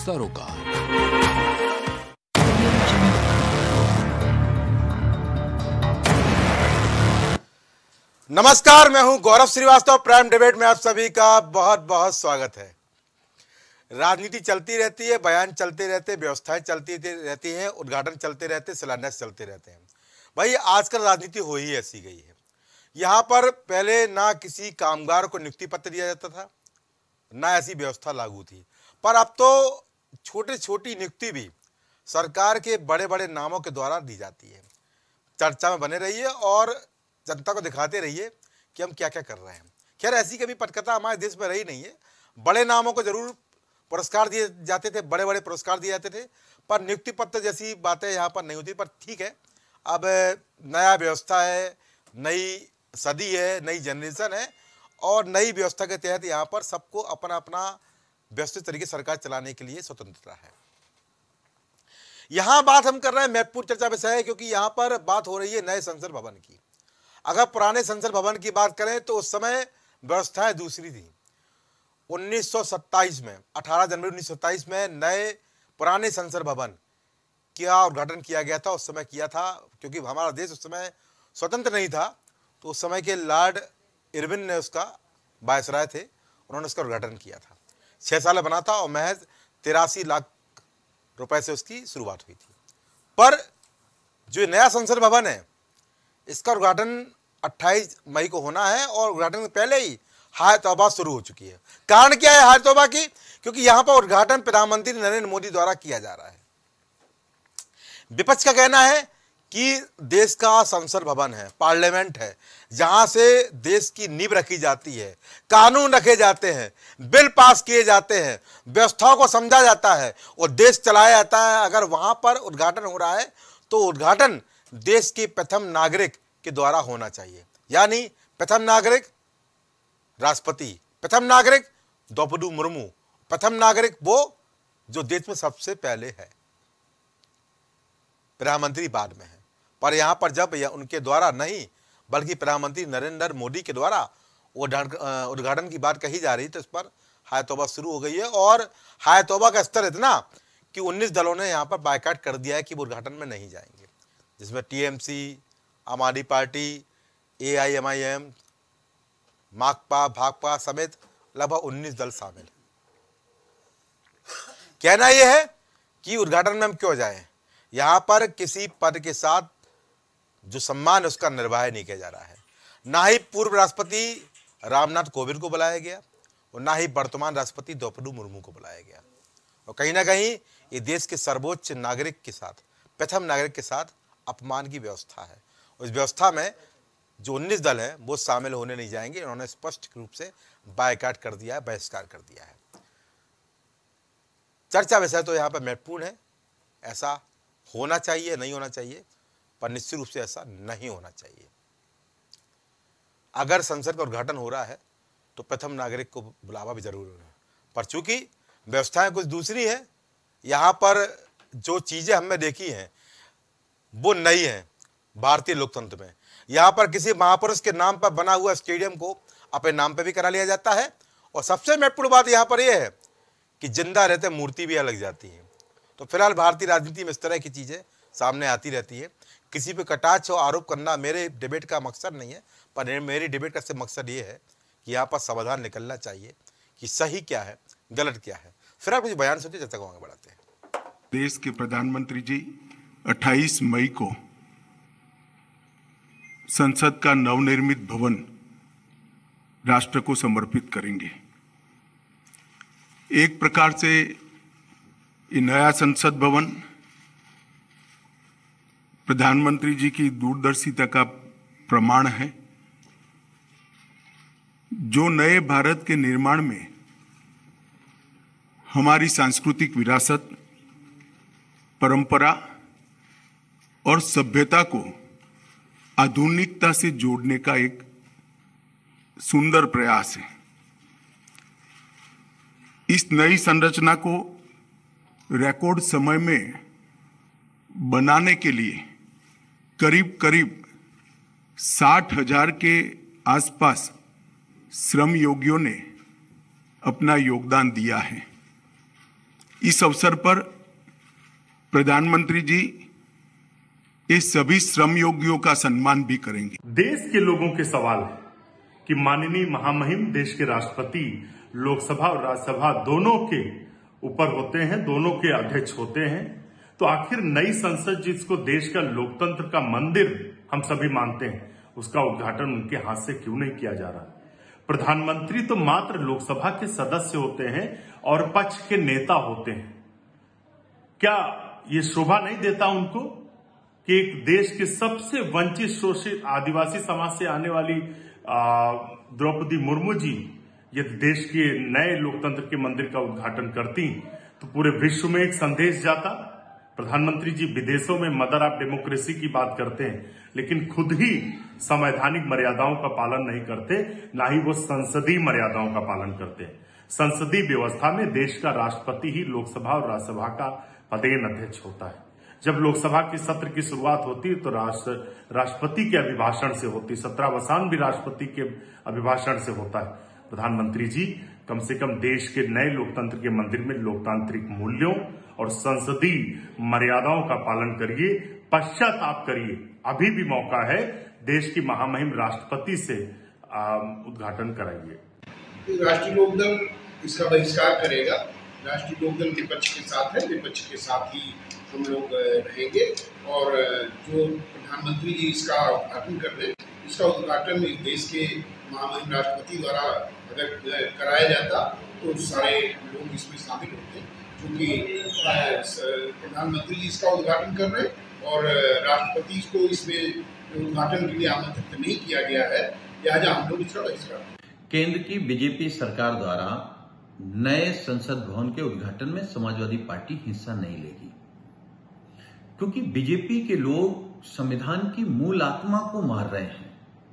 सरोकार। नमस्कार, मैं हूं गौरव श्रीवास्तव। प्राइम डिबेट में आप सभी का बहुत बहुत स्वागत है। राजनीति चलती रहती है, बयान चलते रहते हैं, व्यवस्थाएं चलती रहती हैं, उद्घाटन चलते रहते हैं, शिलान्यास चलते रहते हैं। भाई आजकल राजनीति हो ही ऐसी गई है। यहाँ पर पहले ना किसी कामगार को नियुक्ति पत्र दिया जाता था, ना ऐसी व्यवस्था लागू थी, पर अब तो छोटी छोटी नियुक्ति भी सरकार के बड़े बड़े नामों के द्वारा दी जाती है। चर्चा में बने रहिए और जनता को दिखाते रहिए कि हम क्या क्या कर रहे हैं। खैर, ऐसी कभी पटकथा हमारे देश में रही नहीं है। बड़े नामों को जरूर पुरस्कार दिए जाते थे, बड़े बड़े पुरस्कार दिए जाते थे, पर नियुक्ति पत्र जैसी बातें यहाँ पर नहीं होती। पर ठीक है, अब नया व्यवस्था है, नई सदी है, नई जनरेशन है और नई व्यवस्था के तहत यहाँ पर सबको अपना अपना व्यवस्थित तरीके सरकार चलाने के लिए स्वतंत्रता है। यहाँ बात हम कर रहे हैं महत्वपूर्ण चर्चा विषय है, क्योंकि यहाँ पर बात हो रही है नए संसद भवन की। अगर पुराने संसद भवन की बात करें तो उस समय व्यवस्थाएं दूसरी थी। 1927 में 18 जनवरी 1927 में नए पुराने संसद भवन का उद्घाटन किया गया था। उस समय किया था क्योंकि हमारा देश उस समय स्वतंत्र नहीं था, तो उस समय के लॉर्ड इरविन ने उसका वायसराय थे, उन्होंने उसका उद्घाटन किया था। 6 साल बना था और महज 83 लाख रुपए से उसकी शुरुआत हुई थी। पर जो नया संसद भवन है, इसका उद्घाटन 28 मई को होना है और उद्घाटन से पहले ही हाय तौबा शुरू हो चुकी है। कारण क्या है हाय तौबा की? क्योंकि यहां पर उद्घाटन प्रधानमंत्री नरेंद्र मोदी द्वारा किया जा रहा है। विपक्ष का कहना है कि देश का संसद भवन है, पार्लियामेंट है, जहां से देश की नींव रखी जाती है, कानून रखे जाते हैं, बिल पास किए जाते हैं, व्यवस्थाओं को समझा जाता है और देश चलाया जाता है। अगर वहां पर उद्घाटन हो रहा है तो उद्घाटन देश के प्रथम नागरिक के द्वारा होना चाहिए। यानी प्रथम नागरिक राष्ट्रपति, प्रथम नागरिक द्रौपदी मुर्मू, प्रथम नागरिक वो जो देश में सबसे पहले है, प्रधानमंत्री बाद में है। पर यहां पर जब उनके द्वारा नहीं बल्कि प्रधानमंत्री नरेंद्र मोदी के द्वारा उद्घाटन की बात कही जा रही, तो इस पर हाय तौबा शुरू हो गई है। और हाय तौबा का स्तर इतना कि 19 दलों ने यहां पर बायकॉट कर दिया है कि वो उद्घाटन में नहीं जाएंगे, जिसमें टीएमसी, आम आदमी पार्टी, AIMIM, माकपा, भाकपा समेत लगभग 19 दल शामिल हैं। कहना यह है कि उद्घाटन में हम क्यों जाएं? यहां पर किसी पद के साथ जो सम्मान है उसका निर्वाह नहीं किया जा रहा है। ना ही पूर्व राष्ट्रपति रामनाथ कोविंद को बुलाया गया और ना ही वर्तमान राष्ट्रपति द्रौपदी मुर्मू को बुलाया गया। और कहीं ना कहीं ये देश के सर्वोच्च नागरिक के साथ, प्रथम नागरिक के साथ अपमान की व्यवस्था है। उस व्यवस्था में जो 19 दल हैं वो शामिल होने नहीं जाएंगे। उन्होंने स्पष्ट रूप से बायकॉट कर दिया है, बहिष्कार कर दिया है। चर्चा विषय तो यहाँ पर महत्वपूर्ण है। ऐसा होना चाहिए, नहीं होना चाहिए, पर निश्चित रूप से ऐसा नहीं होना चाहिए। अगर संसद का उद्घाटन हो रहा है तो प्रथम नागरिक को बुलावा भी जरूर है। पर चूंकि व्यवस्थाएं कुछ दूसरी है, यहाँ पर जो चीजें हमने देखी हैं वो नई है भारतीय लोकतंत्र में। यहाँ पर किसी महापुरुष के नाम पर बना हुआ स्टेडियम को अपने नाम पर भी करा लिया जाता है। और सबसे महत्वपूर्ण बात यहाँ पर यह है कि जिंदा रहते मूर्ति भी अलग जाती है। तो फिलहाल भारतीय राजनीति में इस तरह की चीजें सामने आती रहती है। किसी पे कटाक्ष और आरोप करना मेरे डिबेट का मकसद नहीं है, पर मेरी डिबेट का सिर्फ मकसद ये है कि यहाँ पर समाधान निकलना चाहिए कि सही क्या है, गलत क्या है। फिर आप कुछ बयान सुनिए, चर्चा को आगे बढ़ाते हैं। देश के प्रधानमंत्री जी 28 मई को संसद का नवनिर्मित भवन राष्ट्र को समर्पित करेंगे। एक प्रकार से ये नया संसद भवन प्रधानमंत्री जी की दूरदर्शिता का प्रमाण है, जो नए भारत के निर्माण में हमारी सांस्कृतिक विरासत, परंपरा और सभ्यता को आधुनिकता से जोड़ने का एक सुंदर प्रयास है। इस नई संरचना को रिकॉर्ड समय में बनाने के लिए करीब करीब 60,000 के आसपास श्रम योगियों ने अपना योगदान दिया है। इस अवसर पर प्रधानमंत्री जी इस सभी श्रम योगियों का सम्मान भी करेंगे। देश के लोगों के सवाल है कि माननीय महामहिम देश के राष्ट्रपति लोकसभा और राज्यसभा दोनों के ऊपर होते हैं, दोनों के अध्यक्ष होते हैं, तो आखिर नई संसद जिसको देश का लोकतंत्र का मंदिर हम सभी मानते हैं, उसका उद्घाटन उनके हाथ से क्यों नहीं किया जा रहा? प्रधानमंत्री तो मात्र लोकसभा के सदस्य होते हैं और पक्ष के नेता होते हैं। क्या ये शोभा नहीं देता उनको कि एक देश के सबसे वंचित शोषित आदिवासी समाज से आने वाली द्रौपदी मुर्मू जी यदि देश के नए लोकतंत्र के मंदिर का उद्घाटन करती तो पूरे विश्व में एक संदेश जाता। प्रधानमंत्री जी विदेशों में मदर ऑफ डेमोक्रेसी की बात करते हैं, लेकिन खुद ही संवैधानिक मर्यादाओं का पालन नहीं करते, ना ही वो संसदीय मर्यादाओं का पालन करते हैं। संसदीय व्यवस्था में देश का राष्ट्रपति ही लोकसभा और राज्यसभा का पदेन अध्यक्ष होता है। जब लोकसभा की सत्र की शुरुआत होती है तो राष्ट्रपति के अभिभाषण से होती, सत्रावसान भी राष्ट्रपति के अभिभाषण से होता है। प्रधानमंत्री जी कम से कम देश के नए लोकतंत्र के मंदिर में लोकतांत्रिक मूल्यों और संसदीय मर्यादाओं का पालन करिए, पश्चाताप करिए। अभी भी मौका है, देश की महामहिम राष्ट्रपति से उद्घाटन कराइए। राष्ट्रीय लोकदल इसका बहिष्कार करेगा। राष्ट्रीय लोकदल विपक्ष के साथ है, विपक्ष के साथ ही हम लोग रहेंगे और जो प्रधानमंत्री जी इसका उद्घाटन कर रहे हैं, इसका उद्घाटन इस देश के महामहिम राष्ट्रपति द्वारा अगर कराया जाता तो सारे लोग इसमें शामिल होते हैं, क्योंकि प्रधानमंत्री जी इसका उद्घाटन कर रहे हैं और राष्ट्रपति को इसमें उद्घाटन के लिए आमंत्रित नहीं किया गया है, लिहाजा हम लोग इसका बहिष्कार। केंद्र की बीजेपी सरकार द्वारा नए संसद भवन के उद्घाटन में समाजवादी पार्टी हिस्सा नहीं लेगी, क्योंकि बीजेपी के लोग संविधान की मूल आत्मा को मार रहे हैं।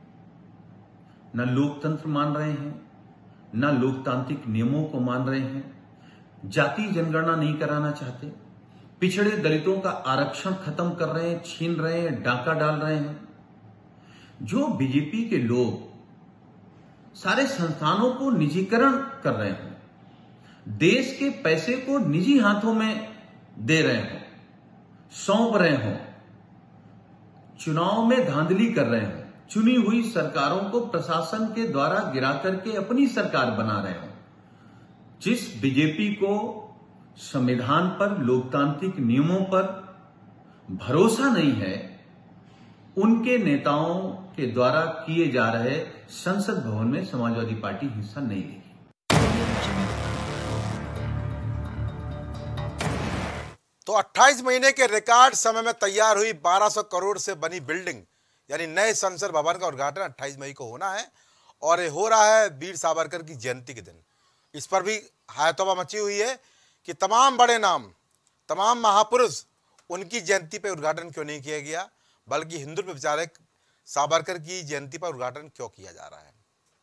न लोकतंत्र मान रहे हैं, न लोकतांत्रिक नियमों को मान रहे हैं, जाति जनगणना नहीं कराना चाहते, पिछड़े दलितों का आरक्षण खत्म कर रहे हैं, छीन रहे हैं, डाका डाल रहे हैं। जो बीजेपी के लोग सारे संस्थानों को निजीकरण कर रहे हैं, देश के पैसे को निजी हाथों में दे रहे हो, सौंप रहे हो, चुनाव में धांधली कर रहे हो, चुनी हुई सरकारों को प्रशासन के द्वारा गिरा करके अपनी सरकार बना रहे हो, जिस बीजेपी को संविधान पर, लोकतांत्रिक नियमों पर भरोसा नहीं है, उनके नेताओं के द्वारा किए जा रहे संसद भवन में समाजवादी पार्टी हिस्सा नहीं लेगी। तो 28 महीने के रिकॉर्ड समय में तैयार हुई 1200 करोड़ से बनी बिल्डिंग यानी नए संसद भवन का उद्घाटन 28 मई को होना है और ये हो रहा है वीर सावरकर की जयंती के दिन। इस पर भी हायतौबा मची हुई है कि तमाम बड़े नाम, तमाम महापुरुष, उनकी जयंती पर उद्घाटन क्यों नहीं किया गया, बल्कि हिंदुत्व विचारक सावरकर की जयंती पर उद्घाटन क्यों किया जा रहा है।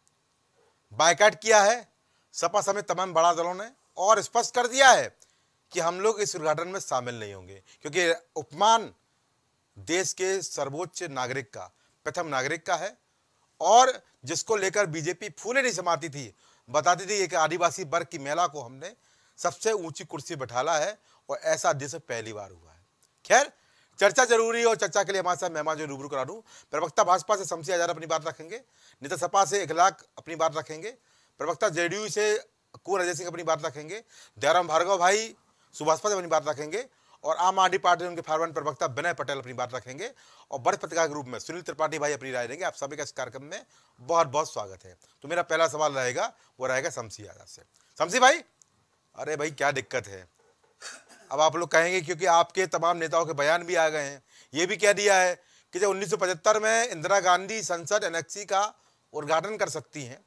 बायकॉट किया है सपा समेत तमाम बड़ा दलों ने और स्पष्ट कर दिया है कि हम लोग इस उद्घाटन में शामिल नहीं होंगे, क्योंकि उपमान देश के सर्वोच्च नागरिक का, प्रथम नागरिक का है और जिसको लेकर बीजेपी फूले नहीं समाती थी, बताती थी कि आदिवासी वर्ग की महिला को हमने सबसे ऊंची कुर्सी बैठाला है और ऐसा देश में पहली बार हुआ है। खैर, चर्चा जरूरी है और चर्चा के लिए हमारे साथ मेहमान जो रूबरू करा दूं, प्रवक्ता भाजपा से शमसी आजाद अपनी बात रखेंगे, नेता सपा से इखलाक अपनी बात रखेंगे, प्रवक्ता जेडीयू से कुंवर अजय सिंह अपनी बात रखेंगे, दयाराम भार्गव भाई सुभाषपा से अपनी बात रखेंगे और आम आदमी पार्टी उनके फॉरवर्ड प्रवक्ता विनय पटेल अपनी बात रखेंगे और बड़े पत्रकार के रूप में सुनील त्रिपाठी भाई अपनी राय देंगे। आप सभी का इस कार्यक्रम में बहुत बहुत स्वागत है। तो मेरा पहला सवाल रहेगा, वो रहेगा शमसी आजाद से। शमसी भाई, अरे भाई क्या दिक्कत है? अब आप लोग कहेंगे क्योंकि आपके तमाम नेताओं के बयान भी आ गए हैं, ये भी कह दिया है कि जब 1975 में इंदिरा गांधी संसद एनेक्सी का उद्घाटन कर सकती हैं,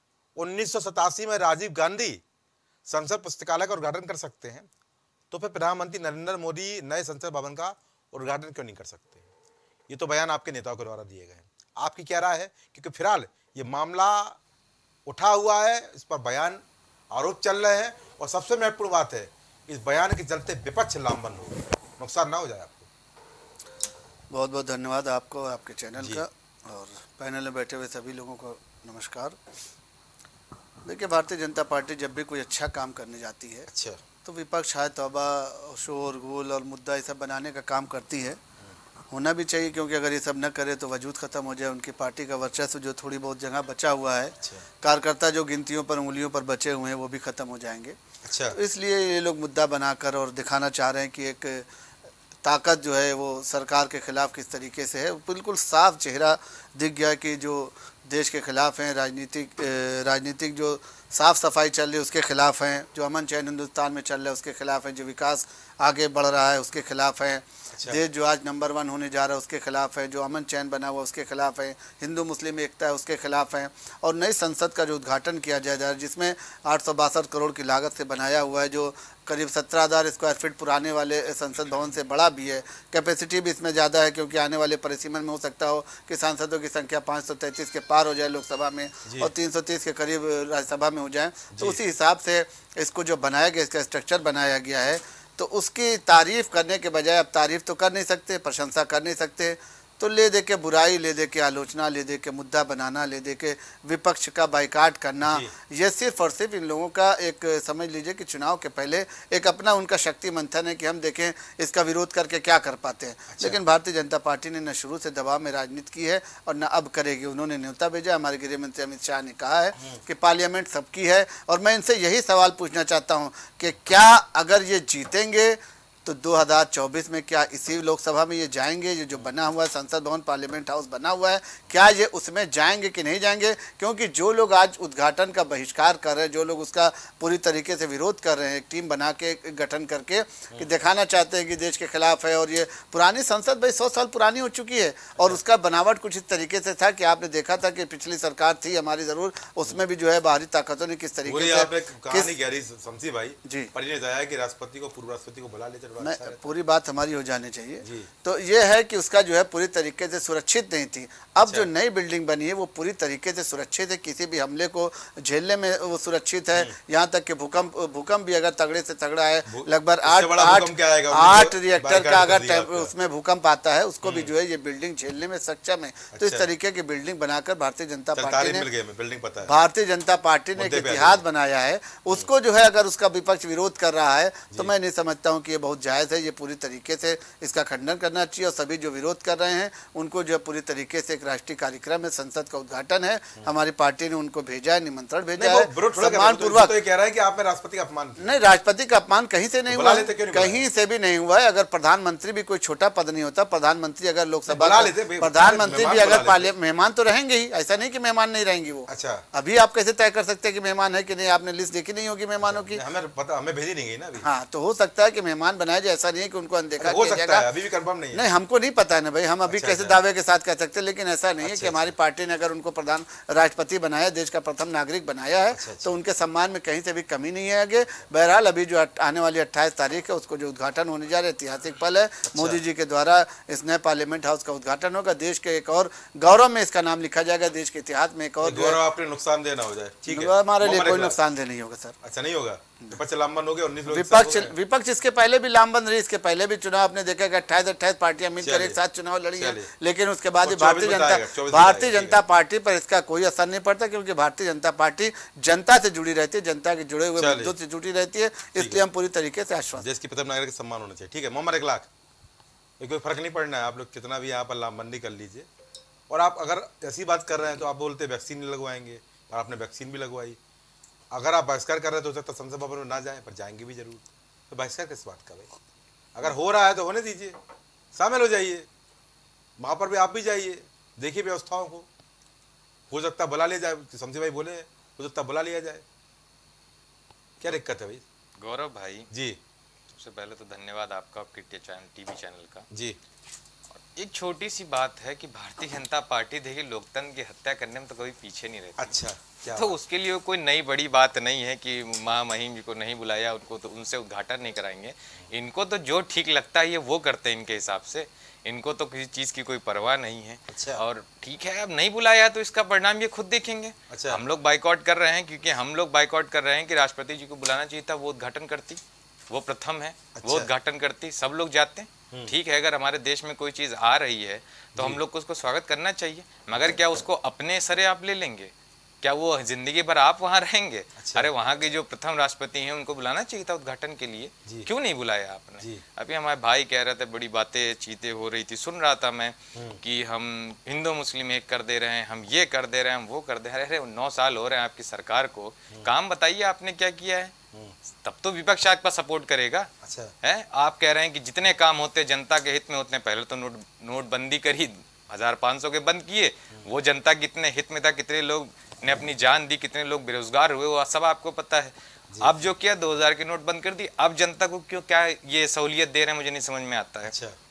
1987 में राजीव गांधी संसद पुस्तकालय का उद्घाटन कर सकते हैं, तो फिर प्रधानमंत्री नरेंद्र मोदी नए संसद भवन का उद्घाटन क्यों नहीं कर सकते? ये तो बयान आपके नेताओं के द्वारा दिए गए हैं। आपकी क्या राय है? क्योंकि फिलहाल ये मामला उठा हुआ है, इस पर बयान, आरोप चल रहे हैं और सबसे महत्वपूर्ण बात है, इस बयान के चलते विपक्ष लामबंद हो, नुकसान ना हो जाए आपको। बहुत बहुत धन्यवाद आपको, आपके चैनल का, और पैनल में बैठे हुए सभी लोगों को नमस्कार। देखिए, भारतीय जनता पार्टी जब भी कोई अच्छा काम करने जाती है, तो विपक्ष है तौबा, शोर गुल और मुद्दा ये सब बनाने का काम करती है, होना भी चाहिए, क्योंकि अगर ये सब न करे तो वजूद ख़त्म हो जाए। उनकी पार्टी का वर्चस्व जो थोड़ी बहुत जगह बचा हुआ है, कार्यकर्ता जो गिनतियों पर उंगलियों पर बचे हुए हैं वो भी ख़त्म हो जाएंगे। तो इसलिए ये लोग मुद्दा बनाकर और दिखाना चाह रहे हैं कि एक ताकत जो है वो सरकार के खिलाफ किस तरीके से है। बिल्कुल साफ चेहरा दिख गया कि जो देश के खिलाफ हैं, राजनीतिक जो साफ सफाई चल रही है उसके खिलाफ हैं, जो अमन चैन हिंदुस्तान में चल रहा है उसके खिलाफ है, जो विकास आगे बढ़ रहा है उसके खिलाफ है, देश जो आज नंबर 1 होने जा रहा है उसके खिलाफ है, जो अमन चैन बना हुआ उसके खिलाफ है, हिंदू मुस्लिम एकता है उसके खिलाफ है। और नई संसद का जो उद्घाटन किया जा रहा है जिसमें 862 करोड़ की लागत से बनाया हुआ है, जो करीब 17,000 स्क्वायर फीट पुराने वाले संसद भवन से बड़ा भी है, कैपेसिटी भी इसमें ज़्यादा है, क्योंकि आने वाले परिसीमन में हो सकता हो कि सांसदों की संख्या 533 के पार हो जाए लोकसभा में और 330 के करीब राज्यसभा में हो जाए। तो उसी हिसाब से इसको जो बनाया गया, इसका स्ट्रक्चर बनाया गया है, तो उसकी तारीफ़ करने के बजाय अब तारीफ़ तो कर नहीं सकते, प्रशंसा कर नहीं सकते, तो ले दे के बुराई, ले दे के आलोचना, ले दे के मुद्दा बनाना, ले दे के विपक्ष का बाइकाट करना, ये सिर्फ और सिर्फ इन लोगों का एक समझ लीजिए कि चुनाव के पहले एक अपना उनका शक्ति मंथन है कि हम देखें इसका विरोध करके क्या कर पाते हैं। लेकिन भारतीय जनता पार्टी ने न शुरू से दबाव में राजनीति की है और न अब करेगी। उन्होंने न्योता भेजा, हमारे गृह मंत्री अमित शाह ने कहा है कि पार्लियामेंट सबकी है, और मैं इनसे यही सवाल पूछना चाहता हूँ कि क्या अगर ये जीतेंगे तो 2024 में क्या इसी लोकसभा में ये जाएंगे? ये जो बना हुआ है संसद भवन, पार्लियामेंट हाउस बना हुआ है, क्या ये उसमें जाएंगे कि नहीं जाएंगे? क्योंकि जो लोग आज उद्घाटन का बहिष्कार कर रहे हैं, जो लोग उसका पूरी तरीके से विरोध कर रहे हैं, एक टीम बना के गठन करके कि दिखाना चाहते हैं कि देश के खिलाफ है, और ये पुरानी संसद भाई 100 साल पुरानी हो चुकी है, और उसका बनावट कुछ इस तरीके से था कि आपने देखा था कि पिछली सरकार थी हमारी ज़रूर, उसमें भी जो है बाहरी ताकतों ने किस तरीके से राष्ट्रपति को, पूर्व राष्ट्रपति को बुला लेते। मैं पूरी बात हमारी हो जानी चाहिए। तो ये है कि उसका जो है पूरी तरीके से सुरक्षित नहीं थी। अब जो नई बिल्डिंग बनी है वो पूरी तरीके से सुरक्षित है, किसी भी हमले को झेलने में वो सुरक्षित है। यहाँ तक कि भूकंप भी अगर तगड़े से तगड़ा है, लगभग 8 रिएक्टर का अगर उसमें भूकंप आता है, उसको भी जो है ये बिल्डिंग झेलने में सक्षम है। तो इस तरीके की बिल्डिंग बनाकर भारतीय जनता पार्टी ने एक इतिहास बनाया है। उसको जो है अगर उसका विपक्ष विरोध कर रहा है तो मैं नहीं समझता हूँ कि ये बहुत जायज़ है। ये पूरी तरीके से इसका खंडन करना चाहिए, और सभी जो विरोध कर रहे हैं उनको जो है पूरी तरीके से एक राष्ट्रीय कार्यक्रम है, संसद का उद्घाटन है, हमारी पार्टी ने उनको भेजा है, निमंत्रण भेजा है सम्मानपूर्वक। तो ये कह रहा है कि आपने राष्ट्रपति का अपमान नहीं, राष्ट्रपति का अपमान कहीं से नहीं हुआ, कहीं से भी नहीं हुआ है। अगर प्रधानमंत्री भी कोई छोटा पद नहीं होता, प्रधानमंत्री अगर लोकसभा प्रधानमंत्री भी अगर पार्लियामेंट, मेहमान तो रहेंगे ही, ऐसा नहीं कि मेहमान नहीं रहेंगे वो। अच्छा, अभी आप कैसे तय कर सकते हैं कि मेहमान है कि नहीं? आपने लिस्ट देखी नहीं होगी मेहमानों की, हमें पता, हमें भेजी नहीं गई ना अभी। हाँ, तो हो सकता है कि मेहमान बनाया जाए, ऐसा नहीं है कि उनको अनदेखा हो सकता है, अभी भी कंफर्म नहीं है। नहीं, हमको नहीं पता है ना भाई, हम अभी कैसे दावे के साथ कह सकते हैं। लेकिन ऐसा नहीं है कि हमारी पार्टी ने अगर उनको प्रधान राष्ट्रपति बनाया, देश का प्रथम नागरिक बनाया है, तो उनके सम्मान में कहीं से भी कमी नहीं है आगे। बहरहाल अभी जो आने वाली 28 तारीख है उसको जो उद्घाटन होने जा रहा है, ऐतिहासिक पल है। मोदी जी के द्वारा इस नए पार्लियामेंट हाउस का उद्घाटन होगा। देश के एक और गौरव में इसका नाम लिखा जाएगा, देश के इतिहास में एक और गौरव अपने नुकसान देना हो जाए। ठीक है, हमारे लिए कोई नुकसानदेह नहीं होगा सर। अच्छा, नहीं होगा। विपक्ष इसके पहले भी लामबंद रही, इसके पहले भी चुनाव आपने देखा कि 28 पार्टियां मिलकर एक साथ चुनाव लड़ी है, लेकिन उसके बाद भी भारतीय जनता पार्टी पर इसका कोई असर नहीं पड़ता, क्योंकि भारतीय जनता पार्टी जनता से जुड़ी रहती है, जनता के जुड़े हुए मुद्दों से जुड़ी रहती है। इसलिए हम पूरी तरीके से आश्वस्त। देश के प्रथम नागरिक का सम्मान होना चाहिए। ठीक है, मोहम्मद इकलाक, कोई फर्क नहीं पड़ना है, आप लोग कितना भी यहाँ पर लामबंदी कर लीजिए। और आप अगर ऐसी बात कर रहे हैं तो आप बोलते वैक्सीन नहीं लगवाएंगे, और आपने वैक्सीन भी लगवाई। अगर आप बहिष्कार कर रहे हैं तो हो सकता है संसद भवन में ना जाएं, पर जाएंगे भी जरूर। तो बहिष्कार किस बात का भाई? अगर हो रहा है तो होने दीजिए, शामिल हो जाइए, वहाँ पर भी आप भी जाइए, देखिए व्यवस्थाओं को। हो सकता बुला लिया जाए, शमसी भाई बोले, हो सकता बुला लिया जाए। क्या दिक्कत है भाई? गौरव भाई जी, सबसे पहले तो धन्यवाद आपका, आपके टीवी चैनल का जी। एक छोटी सी बात है कि भारतीय जनता पार्टी देखिए लोकतंत्र की हत्या करने में तो कभी पीछे नहीं रहती। अच्छा, क्या तो उसके लिए कोई नई बड़ी बात नहीं है कि महामहिम जी को नहीं बुलाया, उनको तो उनसे उद्घाटन नहीं कराएंगे। इनको तो जो ठीक लगता है ये वो करते हैं इनके हिसाब से, इनको तो किसी चीज़ की कोई परवाह नहीं है। अच्छा। और ठीक है, अब नहीं बुलाया तो इसका परिणाम ये खुद देखेंगे। अच्छा। हम लोग बाइकआउट कर रहे हैं क्योंकि हम लोग बाइकआउट कर रहे हैं कि राष्ट्रपति जी को बुलाना चाहिए था, वो उद्घाटन करती, वो प्रथम है। अच्छा। वो उद्घाटन करती, सब लोग जाते हैं। ठीक है, अगर हमारे देश में कोई चीज़ आ रही है तो हम लोग को उसको स्वागत करना चाहिए, मगर क्या उसको अपने सरे आप ले लेंगे? क्या वो जिंदगी भर आप वहां रहेंगे? अरे वहां के जो प्रथम राष्ट्रपति हैं उनको बुलाना चाहिए था उद्घाटन के लिए, क्यों नहीं बुलाया आपने? अभी हमारे भाई कह रहे थे, बड़ी बातें चीतें हो रही थी, सुन रहा था मैं कि हम हिंदू मुस्लिम एक कर दे रहे हैं, हम ये कर दे रहे हैं, हम वो कर दे रहे हैं। अरे 9 साल हो रहे हैं आपकी सरकार को, काम बताइए आपने क्या किया है, तब तो विपक्ष आपका सपोर्ट करेगा। है आप कह रहे हैं कि जितने काम होते जनता के हित में होते हैं, पहले तो नोटबंदी करी, 1500 के बंद किए, वो जनता कितने हित में था, कितने लोग ने अपनी जान दी, कितने लोग बेरोजगार हुए, वो सब आपको पता है। अब जो किया 2000 की नोट बंद कर दी, अब जनता को क्यों क्या ये सहूलियत दे रहे हैं, मुझे नहीं समझ में आता है।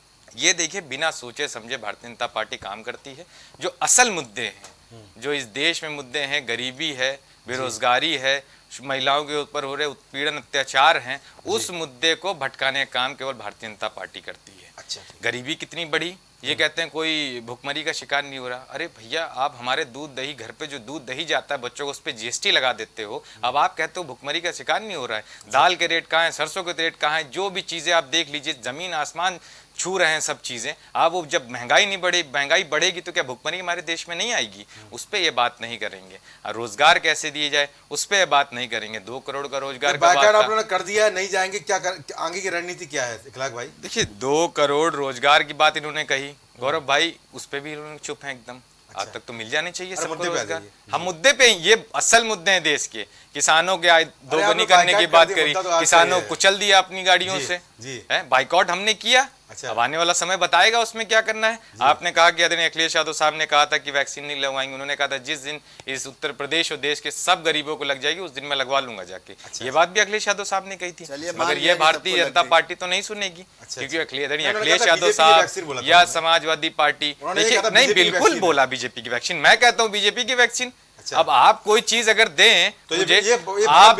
ये देखिए, बिना सोचे समझे भारतीय जनता पार्टी काम करती है। जो असल मुद्दे हैं, जो इस देश में मुद्दे हैं, गरीबी है, बेरोजगारी है, महिलाओं के ऊपर हो रहे उत्पीड़न अत्याचार हैं, उस मुद्दे को भटकाने का काम केवल भारतीय जनता पार्टी करती है। गरीबी कितनी बढ़ी, ये कहते हैं कोई भुखमरी का शिकार नहीं हो रहा। अरे भैया, आप हमारे दूध दही, घर पे जो दूध दही जाता है बच्चों को, उस पे जीएसटी लगा देते हो, अब आप कहते हो भुखमरी का शिकार नहीं हो रहा है। दाल के रेट कहाँ है, सरसों के रेट कहाँ है, जो भी चीजें आप देख लीजिए, जमीन आसमान छू रहे हैं सब चीजें। आप वो जब महंगाई नहीं बढ़े, महंगाई बढ़ेगी तो क्या भुखमरी हमारे देश में नहीं आएगी? उस पर ये बात नहीं करेंगे। रोजगार कैसे दिए जाए, उस पर बात नहीं करेंगे। 2 करोड़ का रोजगार का आपने कर दिया, नहीं जाएंगे, क्या आगे की रणनीति क्या है इखलाक भाई? देखिए, 2 करोड़ रोजगार की बात इन्होंने कही, गौरव भाई, उस पर भी इन्होंने चुप है एकदम। आज तक तो मिल जाने चाहिए सबको रोजगार। हम मुद्दे पे, ये असल मुद्दे हैं देश के। किसानों के आय दोगुनी करने की बात करी, किसानों को कुचल दिया अपनी गाड़ियों से, बाइकॉट हमने किया। अब आने वाला समय बताएगा उसमें क्या करना है। आपने कहा कि आदरणीय अखिलेश यादव साहब ने कहा था कि वैक्सीन नहीं लगवाएंगे, उन्होंने कहा था जिस दिन इस उत्तर प्रदेश और देश के सब गरीबों को लग जाएगी उस दिन मैं लगवा लूंगा जाके। ये बात भी अखिलेश यादव साहब ने कही थी, मगर ये भारतीय जनता पार्टी तो नहीं सुनेगी, क्योंकि अखिलेश यादव साहब या समाजवादी पार्टी, देखिए नहीं, बिल्कुल बोला बीजेपी की वैक्सीन। मैं कहता हूँ बीजेपी की वैक्सीन। अब आप कोई चीज अगर दें तो मुझे, आप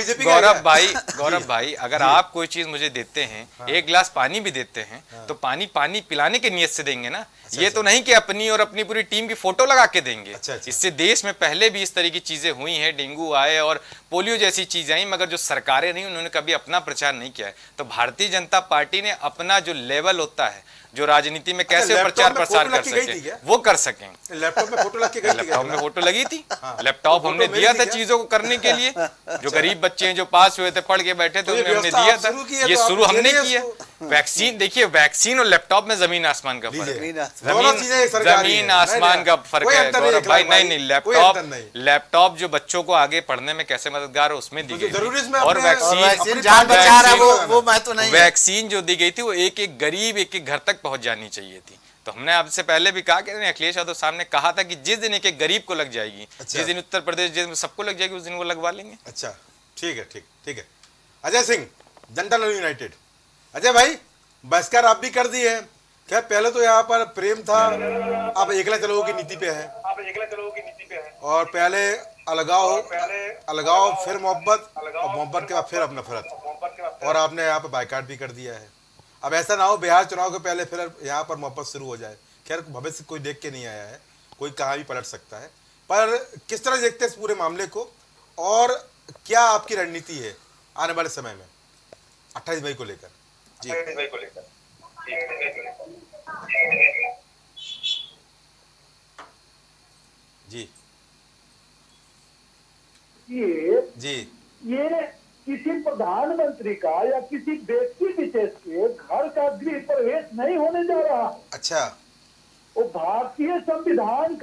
गौरव भाई अगर आप कोई चीज मुझे देते हैं, 1 गिलास पानी भी देते हैं, तो पानी पिलाने की नियत से देंगे ना। ये तो नहीं कि अपनी और अपनी पूरी टीम की फोटो लगा के देंगे। इससे देश में पहले भी इस तरह की चीजें हुई हैं, डेंगू आए और पोलियो जैसी चीजें आई, मगर जो सरकारें नहीं, उन्होंने कभी अपना प्रचार नहीं किया है। तो भारतीय जनता पार्टी ने अपना जो लेवल होता है, जो राजनीति में कैसे प्रचार प्रसार कर सके, वो कर सकें। लैपटॉप में फोटो लगी थी, लैपटॉप में फोटो लगी थी। लैपटॉप हमने दिया था चीजों को करने के लिए। जो गरीब बच्चे हैं, जो पास हुए थे, पढ़ के बैठे थे, उन्हें हमने दिया था। ये शुरू हमने किया। वैक्सीन, देखिए वैक्सीन और लैपटॉप में जमीन आसमान का फर्क है। जमीन आसमान का फर्क है गौरव भाई। नहीं, लैपटॉप जो बच्चों को आगे पढ़ने में कैसे मददगार है उसमें दी गई, और वैक्सीन जो दी गई थी वो एक गरीब एक घर तक पहुंच जानी चाहिए थी। तो हमने आपसे पहले भी कहा कि अखिलेश यादव साहब ने कहा था कि जिस दिन एक गरीब को लग जाएगी, जिस दिन उत्तर प्रदेश जिस दिन सबको लग जाएगी, उस दिन वो लगवा लेंगे। अच्छा, ठीक है। अजय सिंह, जनता दल यूनाइटेड। अजय भाई, बहिष्कार आप भी कर दिए हैं। क्या पहले तो यहाँ पर प्रेम था, अब एकला चलो की नीति पे है, और पहले अलगाव फिर मोहब्बत, और मोहब्बत के बाद फिर अब नफरत, और आपने यहाँ पर बाइकाट भी कर दिया है। अब ऐसा ना हो बिहार चुनाव के पहले फिर यहाँ पर मोहब्बत शुरू हो जाए। खैर, भविष्य कोई देख के नहीं आया है, कोई कहाँ भी पलट सकता है, पर किस तरह देखते हैं इस पूरे मामले को, और क्या आपकी रणनीति है आने वाले समय में 28 मई को लेकर? जी ये किसी प्रधानमंत्री का या किसी व्यक्ति विशेष के घर का गृह प्रवेश नहीं होने जा रहा। अच्छा, वो भारतीय संविधान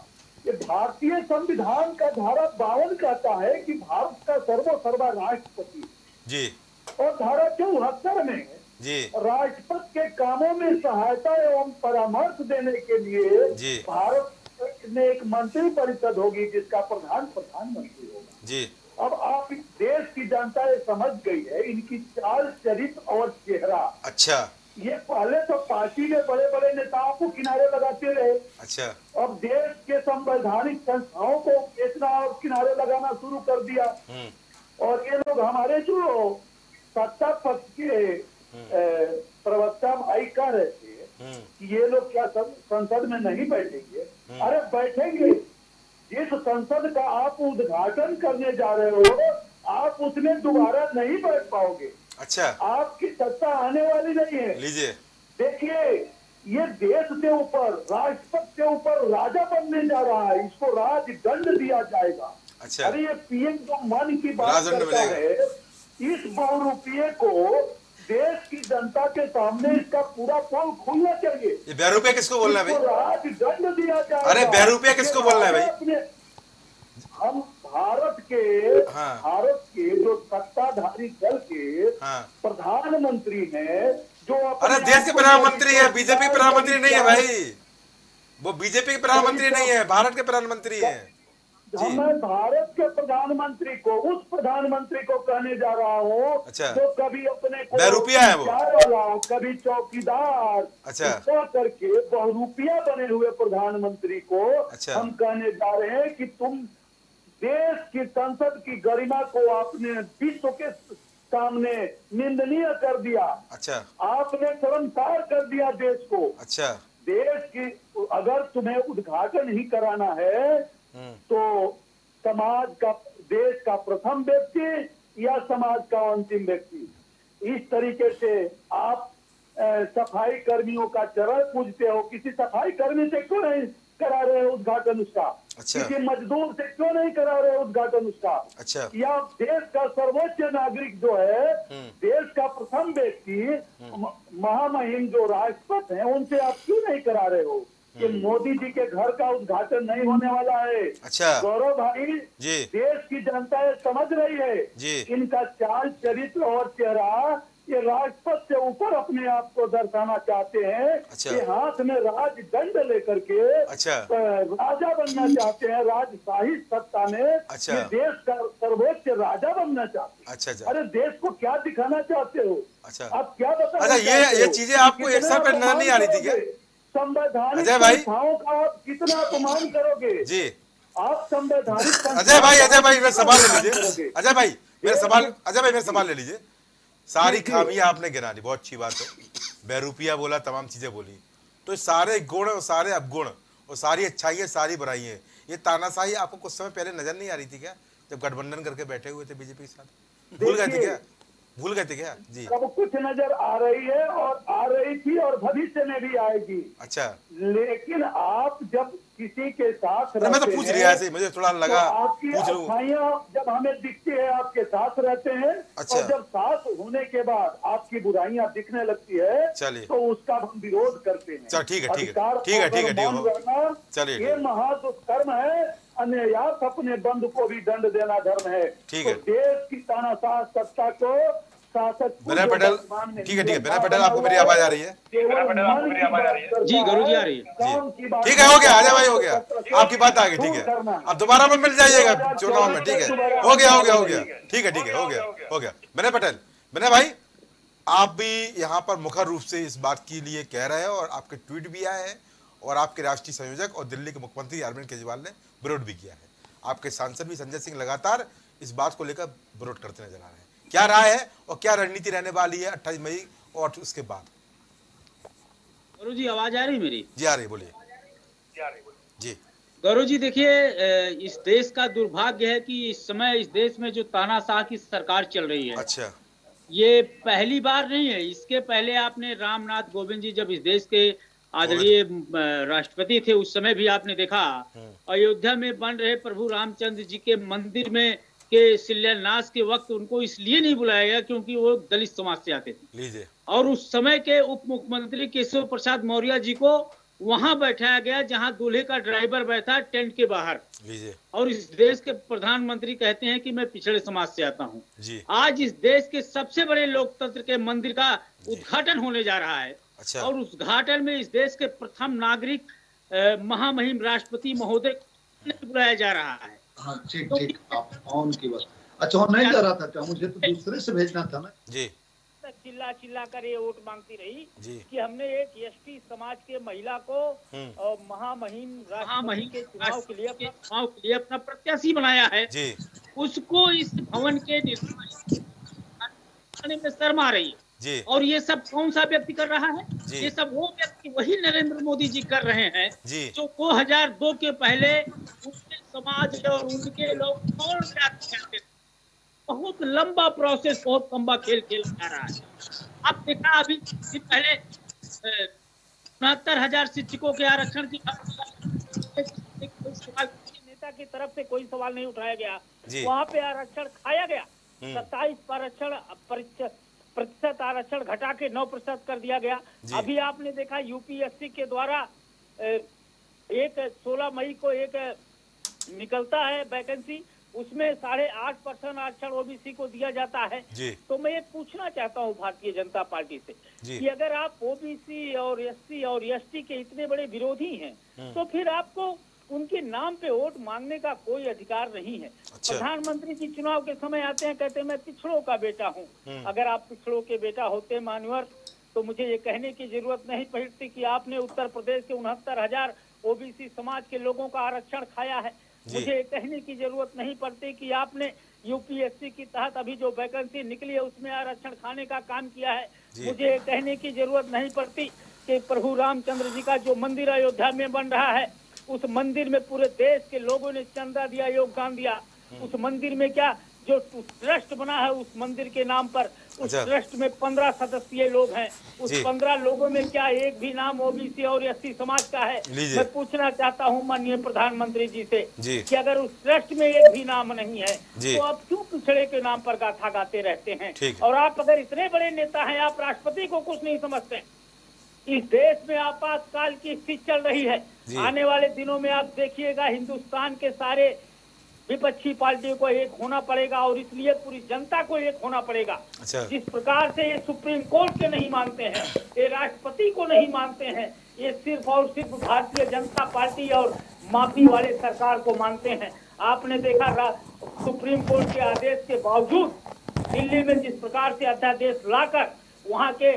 का धारा 52 कहता है कि भारत का सर्वोसर्वा राष्ट्रपति जी, और धारा 74 में जी, राष्ट्रपति के कामों में सहायता एवं परामर्श देने के लिए जी, भारत में एक मंत्री परिषद होगी जिसका प्रधानमंत्री होगा। जी, अब आप देश की जनता ये समझ गई है इनकी चाल, चरित्र और चेहरा। अच्छा, ये पहले तो पार्टी के बड़े बड़े नेताओं को किनारे लगाते रहे। अच्छा, अब देश के संवैधानिक संस्थाओं को बेचना और किनारे लगाना शुरू कर दिया। और ये लोग हमारे जो सत्ता पक्ष के प्रवक्ता भाई कह रहे थे कि ये लोग क्या संसद में नहीं बैठेंगे। अरे बैठेंगे। जिस संसद का आप उद्घाटन करने जा रहे हो, आप उसमें दोबारा नहीं बैठ पाओगे। अच्छा, आपकी सत्ता आने वाली नहीं है। लीजिए, देखिए, ये देश के ऊपर, राष्ट्रपति के ऊपर राजा बनने जा रहा है। इसको राजदंड दिया जाएगा। अच्छा। अरे ये पीएम जो मन की बात करता है, इस बहुरूपये को देश की जनता के सामने इसका पूरा पोल खुलना चाहिए। ये बहुरूपये किसको बोलना है भाई? राजदंड दिया जाए। अरे बहुरूपये किसको बोलना है भाई? हम भारत के जो सत्ताधारी दल के प्रधानमंत्री हैं, जो अरे देश के प्रधानमंत्री है, बीजेपी प्रधानमंत्री नहीं है भाई, वो बीजेपी के प्रधानमंत्री नहीं है, भारत के प्रधानमंत्री है। मैं भारत के प्रधानमंत्री को, उस प्रधानमंत्री को कहने जा रहा हूँ जो कभी अपने को बहुरूपिया है वो, कभी चौकीदार करके बहुरूपिया बने हुए प्रधानमंत्री को हम कहने जा रहे हैं कि तुम देश की संसद की गरिमा को आपने विश्व के सामने निंदनीय कर दिया। अच्छा। आपने शर्मसार कर दिया देश को। अच्छा। देश की अगर तुम्हें उद्घाटन ही कराना है तो समाज का, देश का प्रथम व्यक्ति या समाज का अंतिम व्यक्ति, इस तरीके से आप सफाई कर्मियों का चरण पूजते हो। किसी सफाई कर्मी से क्यों नहीं करा रहे हो उद्घाटन उसका? अच्छा। किसी मजदूर से क्यों नहीं करा रहे हो उद्घाटन उसका? अच्छा। या देश का सर्वोच्च नागरिक जो है, देश का प्रथम व्यक्ति, महामहिम जो राष्ट्रपति हैं, उनसे आप क्यों नहीं करा रहे हो? कि मोदी जी के घर का उद्घाटन नहीं होने वाला है। अच्छा। गौरव भाई जी, देश की जनता ये समझ रही है जी। इनका चाल चरित्र और चेहरा, ये राजपथ से ऊपर अपने आप को दर्शाना चाहते हैं। अच्छा। ये हाथ में राजदंड लेकर के राजा बनना चाहते हैं, राजशाही सत्ता में। अच्छा। ये देश का सर्वोच्च राजा बनना चाहते हैं। अच्छा। अरे देश को क्या दिखाना चाहते हो? अच्छा। आप क्या बताना? अच्छा, ये चीजें आपको एक साथ नजर नहीं आ रही थी क्या? संवैधानिक संस्थाओं का आप कितना अपमान करोगे जी? आप संवैधानिक अजय भाई मेरा सवाल ले लीजिए। अजय भाई मेरा सवाल ले लीजिए। सारी खामियां आपने गिना दी, बहुत अच्छी बात है, बहुरूपिया बोला, तमाम चीजें बोली, तो सारे गुण और सारे अवगुण और सारी अच्छाइयां सारी बुराइयां, ये तानाशाही आपको कुछ समय पहले नजर नहीं आ रही थी क्या, जब गठबंधन करके बैठे हुए थे बीजेपी के साथ? भूल गए थे क्या? जी, सब कुछ नजर आ रही है और आ रही थी और भविष्य में भी आएगी। अच्छा। लेकिन आप जब किसी के साथ मैं तो पूछ लिया ऐसे, मुझे थोड़ा लगा तो आपकी अच्छाइयां जब हमें दिखती है आपके साथ रहते हैं। अच्छा। और जब साथ होने के बाद आपकी बुराइयां दिखने लगती है, चलिए, तो उसका हम विरोध करते हैं। चल ठीक है, चलिए, ये महादुष्कर्म है, अन्यायास अपने बंधु को भी दंड देना धर्म है। ठीक है। तो देश की तानाशाह सत्ता को विनय पटेल, ठीक है विनय पटेल, आपको मेरी आवाज आ रही है? जी गुरु जी आ रही है। ठीक है, हो गया अजय भाई, हो गया, आपकी बात आ गई। ठीक है, अब दोबारा में मिल जाइएगा चुनाव में। ठीक है, हो गया, ठीक है, हो गया। विनय भाई, आप भी यहाँ पर मुखर रूप से इस बात के लिए कह रहे हैं और आपके ट्वीट भी आए हैं और आपके राष्ट्रीय संयोजक और दिल्ली के मुख्यमंत्री अरविंद केजरीवाल ने विरोध भी किया है। आपके सांसद भी संजय सिंह लगातार इस बात को लेकर विरोध करते नजर आ रहे हैं। क्या राय है और क्या रणनीति रहने वाली है 28 मई और उसके बाद? गौरव जी आवाज आ रही मेरी? जी आ रही, बोलिए जी। गौरव जी देखिए, इस देश का दुर्भाग्य है कि इस समय इस देश में जो तानाशाह की सरकार चल रही है, अच्छा, ये पहली बार नहीं है। इसके पहले आपने रामनाथ कोविंद जी जब इस देश के आदरणीय राष्ट्रपति थे, उस समय भी आपने देखा अयोध्या में बन रहे प्रभु रामचंद्र जी के मंदिर में के शिलान्यास के वक्त उनको इसलिए नहीं बुलाया गया क्योंकि वो दलित समाज से आते थे, और उस समय के उप मुख्यमंत्री केशव प्रसाद मौर्य जी को वहां बैठाया गया जहां दूल्हे का ड्राइवर बैठा टेंट के बाहर। और इस देश के प्रधानमंत्री कहते हैं कि मैं पिछड़े समाज से आता हूं। आज इस देश के सबसे बड़े लोकतंत्र के मंदिर का उद्घाटन होने जा रहा है। अच्छा। और उस उद्घाटन में इस देश के प्रथम नागरिक महामहिम राष्ट्रपति महोदय बुलाया जा रहा है। हाँ, ठीक, आप ऑन की बात। अच्छा, नहीं जा रहा था क्या? मुझे तो दूसरे से भेजना था ना जी। चिल्ला कर ये वोट मांगती रही कि हमने एक एसटी समाज के महिला को महामहिम राष्ट्रपति के चुनाव के लिए अपना प्रत्याशी बनाया है जी। उसको इस भवन के निर्माण में शर्म आ रही है जी। और ये सब कौन सा व्यक्ति कर रहा है? ये सब वो व्यक्ति वही नरेंद्र मोदी जी कर रहे हैं जी, जो 2002 के पहले उनके समाज और उनके लोग कौन करते थे। बहुत लंबा प्रोसेस, बहुत लंबा खेल खेला जा रहा है। अब देखा अभी पहले 69,000 शिक्षकों के आरक्षण की नेता की तरफ से कोई सवाल नहीं उठाया गया। वहाँ पे आरक्षण खाया गया, 27% आरक्षण घटा के 9% कर दिया गया। अभी आपने देखा यूपीएससी के द्वारा एक 16 मई को एक निकलता है वैकेंसी, उसमें 8.5% आरक्षण ओबीसी को दिया जाता है। तो मैं ये पूछना चाहता हूँ भारतीय जनता पार्टी से कि अगर आप ओबीसी और एससी और एसटी के इतने बड़े विरोधी हैं, तो फिर आपको उनके नाम पे वोट मांगने का कोई अधिकार नहीं है। प्रधानमंत्री जी चुनाव के समय आते हैं, कहते हैं मैं पिछड़ों का बेटा हूँ। अगर आप पिछड़ों के बेटा होते मान्यवर, तो मुझे ये कहने की जरूरत नहीं पड़ती कि आपने उत्तर प्रदेश के 69,000 ओबीसी समाज के लोगों का आरक्षण खाया है। मुझे ये कहने की जरूरत नहीं पड़ती कि आपने यूपीएससी के तहत अभी जो वैकेंसी निकली है उसमें आरक्षण खाने का काम किया है। मुझे ये कहने की जरूरत नहीं पड़ती कि प्रभु रामचंद्र जी का जो मंदिर अयोध्या में बन रहा है, उस मंदिर में पूरे देश के लोगों ने चंदा दिया, योगदान दिया। उस मंदिर में क्या जो ट्रस्ट बना है उस मंदिर के नाम पर, उस ट्रस्ट में 15 सदस्यीय लोग हैं। उस 15 लोगों में क्या एक भी नाम ओबीसी और एससी समाज का है? मैं पूछना चाहता हूं माननीय प्रधानमंत्री जी से कि अगर उस ट्रस्ट में एक भी नाम नहीं है तो आप क्यों पिछड़े के नाम पर गाथा गाते रहते हैं? और आप अगर इतने बड़े नेता हैं, आप राष्ट्रपति को कुछ नहीं समझते। इस देश में आपातकाल की स्थिति चल रही है। आने वाले दिनों में आप देखिएगा हिंदुस्तान के सारे विपक्षी पार्टियों को एक होना पड़ेगा और इसलिए पूरी जनता को एक होना पड़ेगा। जिस प्रकार से ये सुप्रीम कोर्ट के नहीं मानते हैं, ये राष्ट्रपति को नहीं मानते हैं, ये सिर्फ और सिर्फ भारतीय जनता पार्टी और माफी वाले सरकार को मानते हैं। आपने देखा सुप्रीम कोर्ट के आदेश के बावजूद दिल्ली में जिस प्रकार से अध्यादेश लाकर वहाँ के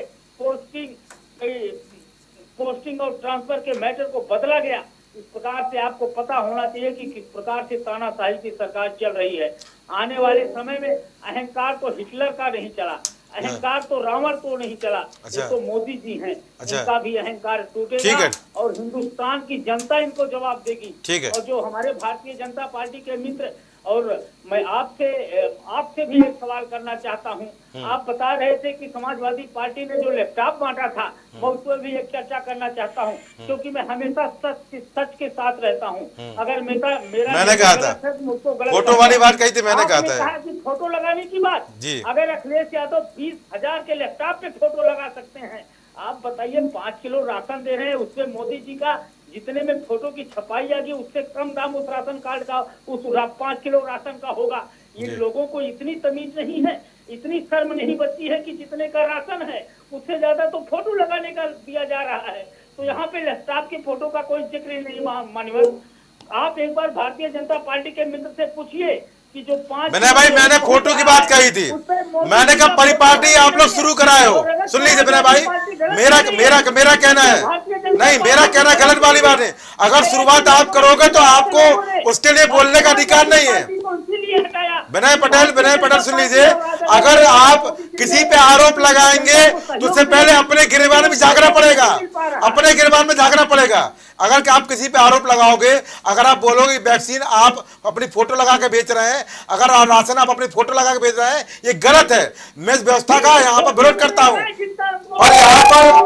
पोस्टिंग और ट्रांसफर के मैटर को बदला गया, इस प्रकार से आपको पता होना चाहिए कि किस प्रकार से तानाशाही की सरकार चल रही है। आने वाले समय में अहंकार तो हिटलर का नहीं चला, अहंकार तो रावण तो नहीं चला, ये तो मोदी जी हैं। इनका भी अहंकार टूटेगा और हिंदुस्तान की जनता इनको जवाब देगी। और जो हमारे भारतीय जनता पार्टी के मित्र, और मैं आपसे भी एक सवाल करना चाहता हूं। आप बता रहे थे कि समाजवादी पार्टी ने जो लैपटॉप बांटा था, मैं उस पर भी एक चर्चा करना चाहता हूं, क्योंकि मैं हमेशा सच के साथ रहता हूं। अगर मेरा मैंने कहा था फोटो वाली बात कही थी, मैंने कहा था कि फोटो लगाने की बात, अगर अखिलेश यादव 20,000 के लैपटॉप पे फोटो लगा सकते हैं, आप बताइए 5 किलो राशन दे रहे हैं, उसपे मोदी जी का जितने में फोटो की छपाई आगी उससे कम दाम उस राशन कार्ड का, उस 5 किलो राशन का होगा। ये लोगों को इतनी तमीज नहीं है, इतनी शर्म नहीं बची है कि जितने का राशन है उससे ज्यादा तो फोटो लगाने का दिया जा रहा है। तो यहाँ पे लैपटॉप के फोटो का कोई जिक्र नहीं मान्यवर। आप एक बार भारतीय जनता पार्टी के मित्र से पूछिए कि जो 5 मैंने फोटो की बात कही थी, मैंने कहा परिपाटी आप लोग शुरू कराए हो। सुन लीजिए विनय भाई, मेरा कहना है, नहीं मेरा कहना गलत वाली बात है। अगर शुरुआत आप करोगे तो आपको उसके लिए बोलने का अधिकार नहीं है। विनय पटेल सुन लीजिए, अगर आप किसी पे आरोप लगाएंगे तो उससे पहले अपने गिरबान में झांकना पड़ेगा, अपने गिरबान में झांकना पड़ेगा। अगर आप किसी पे आरोप लगाओगे, अगर आप बोलोगे वैक्सीन आप अपनी फोटो लगा के बेच रहे हैं, अगर राशन आप अपनी फोटो लगा के बेच रहे हैं, ये गलत है। मैं इस व्यवस्था का यहाँ पर विरोध करता हूँ। और यहाँ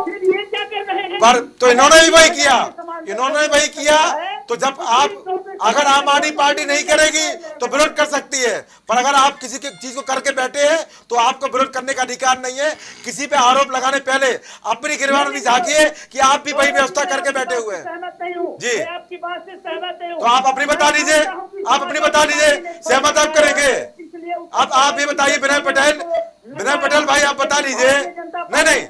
पर तो इन्होंने भी वही किया, तो जब आप अगर आम आदमी पार्टी नहीं करेगी तो विरोध कर सकती है, पर अगर आप किसी की चीज को करके बैठे हैं तो आपको विरोध करने का अधिकार नहीं है। किसी पे आरोप लगाने पहले अपनी गिरबान में झांकिए कि आप भी वही व्यवस्था करके बैठे हुए हैं। जी, आपकी बात से सहमत हूं। तो आप अपनी बता दीजिए, सहमत आप करेंगे? आप ये बताइए विनय पटेल भाई, आप बता दीजिए। नहीं,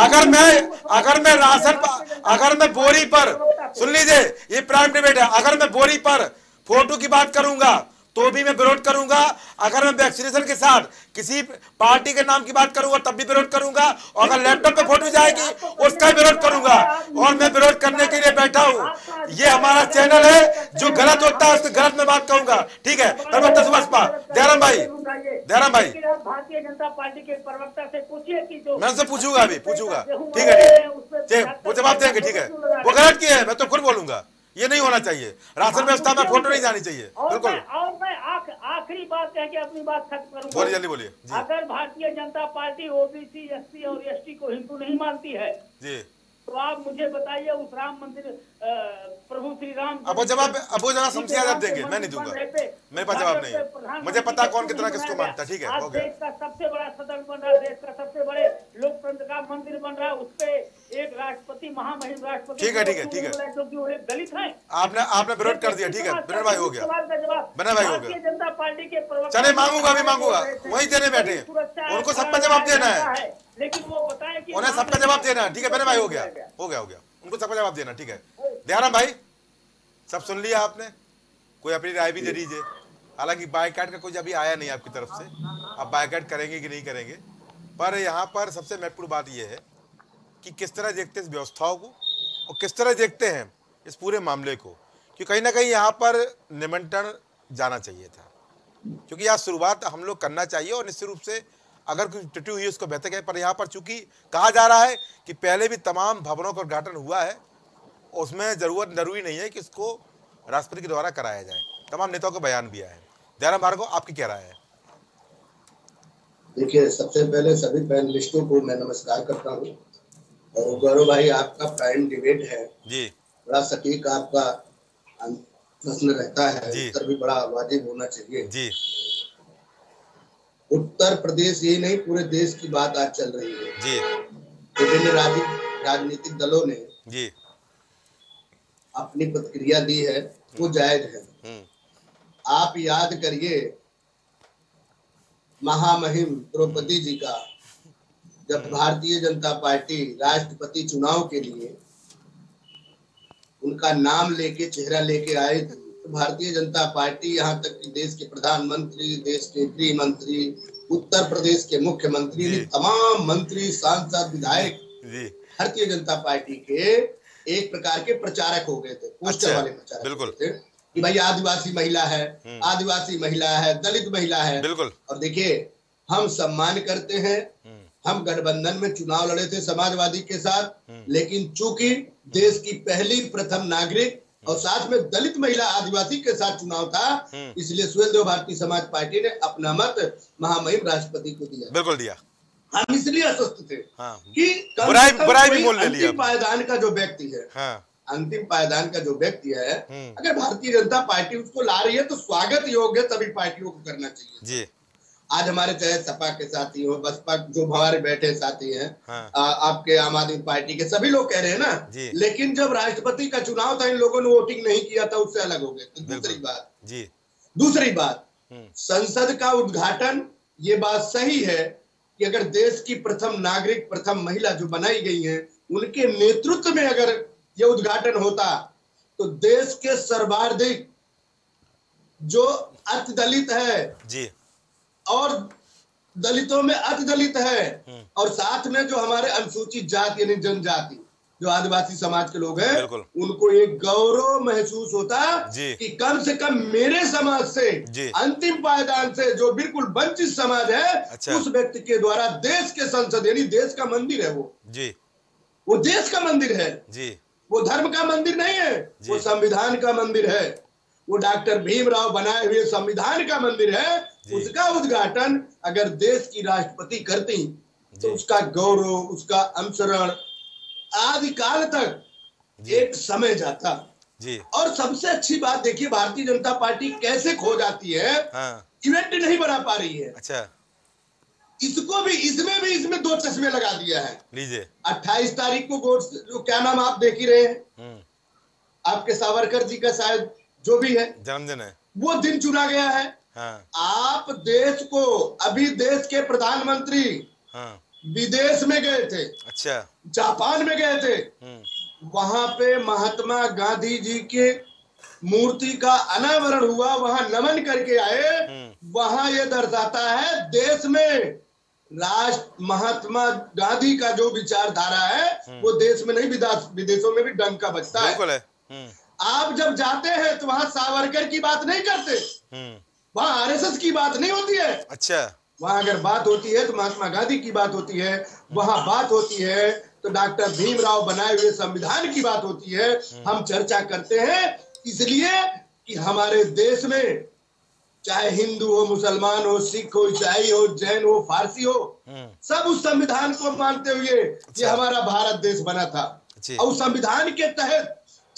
अगर मैं बोरी पर, सुन लीजिए ये प्राइम डिबेट है, अगर मैं बोरी पर फोटो की बात करूंगा तो भी मैं विरोध करूंगा। अगर मैं वैक्सीनेशन के साथ किसी पार्टी के नाम की बात करूंगा तब भी विरोध करूंगा, और अगर लैपटॉप पे फोटो जाएगी उसका विरोध करूंगा। और मैं विरोध करने के लिए बैठा हूं। ये हमारा चैनल है, जो गलत होता है उसको गलत में बात कहूंगा, ठीक है? जयराम भाई भारतीय जनता पार्टी के प्रवक्ता से पूछिए कि जो मैं उनसे पूछूंगा, ठीक है, वो जवाब देंगे, ठीक है? वो गलत किया है, मैं तो खुद बोलूंगा, ये नहीं होना चाहिए। राशन व्यवस्था में फोटो नहीं जानी चाहिए, बिल्कुल। और मैं आखिरी बात कह के अपनी बात खत्म करूंगा। बोलिए, जल्दी बोलिए। अगर Bharatiya Janata party OBC, SC और एसटी को हिंदू नहीं मानती है जी, तो आप मुझे बताइए उस राम मंदिर प्रभु श्री राम। अब वो जवाब समझिए आप देंगे, मैं नहीं दूंगा, मेरे पास जवाब नहीं है, मुझे पता कौन कितना किसको मानता है। ठीक है, हो गया। देश का सबसे बड़ा सदन बन रहा है, देश का सबसे बड़े लोकतंत्र का मंदिर बन रहा है, उस पे एक राष्ट्रपति, महामहिम राष्ट्रपति, ठीक है क्योंकि वो एक दलित है। आपने विरोध कर दिया, ठीक है विनोद भाई, हो गया, विनोद भाई हो गया। भारतीय जनता पार्टी के चले मांगूंगा, अभी मांगूंगा, वही देने बैठे हैं, उनको सबका जवाब देना है, लेकिन वो बताए कि उन्हें सबका जवाब देना है। ठीक है विनोद भाई, हो गया, उनको सबका जवाब देना। ठीक है दयाराम भाई, सब सुन लिया आपने, कोई अपनी राय भी दे दीजिए। हालांकि बायकॉट का कुछ अभी आया नहीं आपकी तरफ से, आप बायकॉट करेंगे कि नहीं करेंगे, पर यहाँ पर सबसे महत्वपूर्ण बात यह है कि किस तरह देखते हैं इस व्यवस्थाओं को और किस तरह देखते हैं इस पूरे मामले को, कि कहीं ना कहीं यहाँ पर निमंत्रण जाना चाहिए था, क्योंकि यहाँ शुरुआत हम लोग करना चाहिए और निश्चित रूप से अगर कुछ त्रुटि हुई उसको बेहतर करें। पर यहाँ पर चूंकि कहा जा रहा है कि पहले भी तमाम भवनों का उद्घाटन हुआ है, उसमें जरूरी नहीं है कि इसको राष्ट्रपति के द्वारा कराया जाए, तमाम नेताओं का बयान भी आया है। दयाराम भार्गव, आपकी क्या राय है? देखिए, सबसे पहले सभी पैनलिस्टों को मैं नमस्कार करता हूँ, और गौरव भाई आपका प्राइम डिबेट है जी, बड़ा सटीक आपका प्रश्न रहता है, उत्तर भी बड़ा वाजिब होना चाहिए जी। उत्तर प्रदेश ही नहीं, पूरे देश की बात आज चल रही है जी। विभिन्न राजनीतिक दलों ने जी अपनी प्रतिक्रिया दी है, वो जायज है। आप याद करिए महामहिम द्रौपदी जी का, जब भारतीय जनता पार्टी राष्ट्रपति चुनाव के लिए उनका नाम लेके, चेहरा लेके आए थे, तो भारतीय जनता पार्टी, यहाँ तक कि देश के प्रधानमंत्री, देश के गृह मंत्री, उत्तर प्रदेश के मुख्यमंत्री, तमाम मंत्री, सांसद, विधायक भारतीय जनता पार्टी के एक प्रकार के प्रचारक हो गए थे, पोस्टर वाले प्रचारक। बिल्कुल थे कि भाई आदिवासी महिला है, आदिवासी महिला है, दलित महिला है। बिल्कुल। और देखिए, हम सम्मान करते हैं, हम गठबंधन में चुनाव लड़े थे समाजवादी के साथ, लेकिन चूंकि देश की पहली प्रथम नागरिक और साथ में दलित महिला आदिवासी के साथ चुनाव था, इसलिए सुहेल देव भारतीय समाज पार्टी ने अपना मत महामहिम राष्ट्रपति को दिया। बिल्कुल दिया। हम इसलिए अस्वस्थ थे कि बुराई भी मोल ले लिया। अंतिम पायदान का जो व्यक्ति है, अंतिम पायदान का जो व्यक्ति है, अगर भारतीय जनता पार्टी उसको ला रही है तो स्वागत योग्य सभी पार्टियों को करना चाहिए जी। आज हमारे चाहे सपा के साथी हो, बसपा जो हमारे बैठे साथी हैं, आपके आम आदमी पार्टी के सभी लोग कह रहे हैं ना, लेकिन जब राष्ट्रपति का चुनाव था इन लोगों ने वोटिंग नहीं किया था, उससे अलग हो गए। तो दूसरी बात संसद का उद्घाटन, ये बात सही है कि अगर देश की प्रथम नागरिक, प्रथम महिला जो बनाई गई है, उनके नेतृत्व में अगर ये उद्घाटन होता तो देश के सर्वाधिक जो अति दलित है जी, और दलितों में अति दलित है, और साथ में जो हमारे अनुसूचित जाति यानी जनजाति जो आदिवासी समाज के लोग हैं, उनको एक गौरव महसूस होता कि कम से कम मेरे समाज से, अंतिम पायदान से जो बिल्कुल वंचित समाज है, उस व्यक्ति के द्वारा देश के संसद यानी देश का मंदिर है वो देश का मंदिर है जी, वो धर्म का मंदिर नहीं है, वो संविधान का मंदिर है, वो डॉक्टर भीमराव बनाए हुए संविधान का मंदिर है। उसका उद्घाटन अगर देश की राष्ट्रपति करती तो उसका गौरव, उसका अनुसरण आदि काल तक एक समय जाता जी। और सबसे अच्छी बात देखिए, भारतीय जनता पार्टी कैसे खो जाती है, इवेंट नहीं बना पा रही है। अच्छा, इसको भी इसमें दो चश्मे लगा दिया है। लीजिए 28 तारीख को जो क्या नाम आप देख ही रहे हैं, आपके सावरकर जी का शायद जो भी है जन्मदिन है, वो दिन चुना गया है। आप देश को, अभी देश के प्रधानमंत्री विदेश में गए थे, अच्छा, जापान में गए थे, वहां पे महात्मा गांधी जी के मूर्ति का अनावरण हुआ, वहां नमन करके आए। वहां ये दर्शाता है देश में राष्ट्र महात्मा गांधी का जो विचारधारा है वो देश में नहीं विदेशों में भी डंका बजता है। आप जब जाते हैं तो वहां सावरकर की बात नहीं करते, वहां आरएसएस की बात नहीं होती है। अच्छा, वहां अगर बात होती है तो महात्मा गांधी की बात होती है, वहां बात होती है तो डॉक्टर भीमराव बनाए हुए संविधान की बात होती है। हम चर्चा करते हैं इसलिए कि हमारे देश में चाहे हिंदू हो, मुसलमान हो, सिख हो, ईसाई हो, जैन हो, फारसी हो, सब उस संविधान को मानते हुए ये हमारा भारत देश बना था। और संविधान के तहत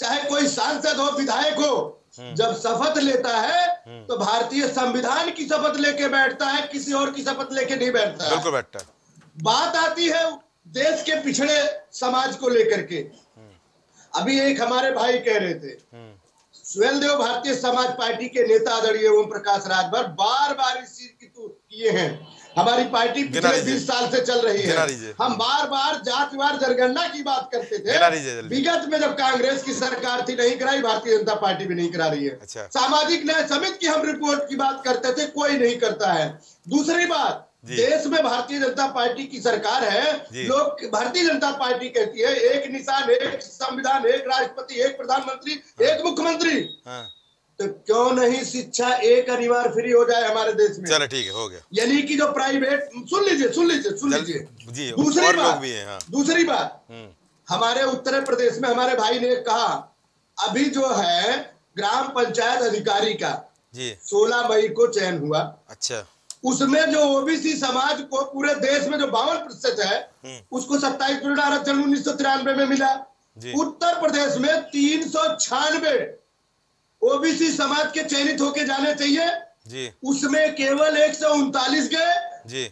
चाहे कोई सांसद हो, विधायक हो, जब शपथ लेता है तो भारतीय संविधान की शपथ लेके बैठता है, किसी और की शपथ लेके नहीं बैठता है। बिल्कुल बैठता है। बात आती है देश के पिछड़े समाज को लेकर के। अभी एक हमारे भाई कह रहे थे, सुहेलदेव भारतीय समाज पार्टी के नेता आदरणीय ओम प्रकाश राजभर बार बार इस चीज की किए हैं। हमारी पार्टी पिछले 20 साल से चल रही है। हम बार बार जातिवार जनगणना की बात करते थे। विगत में जब कांग्रेस की सरकार थी नहीं कराई, भारतीय जनता पार्टी भी नहीं करा रही है। सामाजिक न्याय समिति की हम रिपोर्ट की बात करते थे, कोई नहीं करता है। दूसरी बात, देश में भारतीय जनता पार्टी की सरकार है, लोग भारतीय जनता पार्टी कहती है एक निशान, एक संविधान, एक राष्ट्रपति, एक प्रधानमंत्री, एक मुख्यमंत्री। तो क्यों नहीं शिक्षा एक अनिवार्य फ्री हो जाए हमारे देश में? चलो ठीक है, हो गया। यानी कि जो प्राइवेट, सुन लीजिए जी, दूसरी बात, हमारे उत्तर प्रदेश में हमारे भाई ने कहा, अभी जो है ग्राम पंचायत अधिकारी का 16 मई को चयन हुआ। अच्छा। उसमें जो ओबीसी समाज को पूरे देश में जो 52% है, उसको 27% आरक्षण 1993 में मिला। उत्तर प्रदेश में 396 ओबीसी समाज के चयनित होके जाने चाहिए, उसमें केवल 139 गए।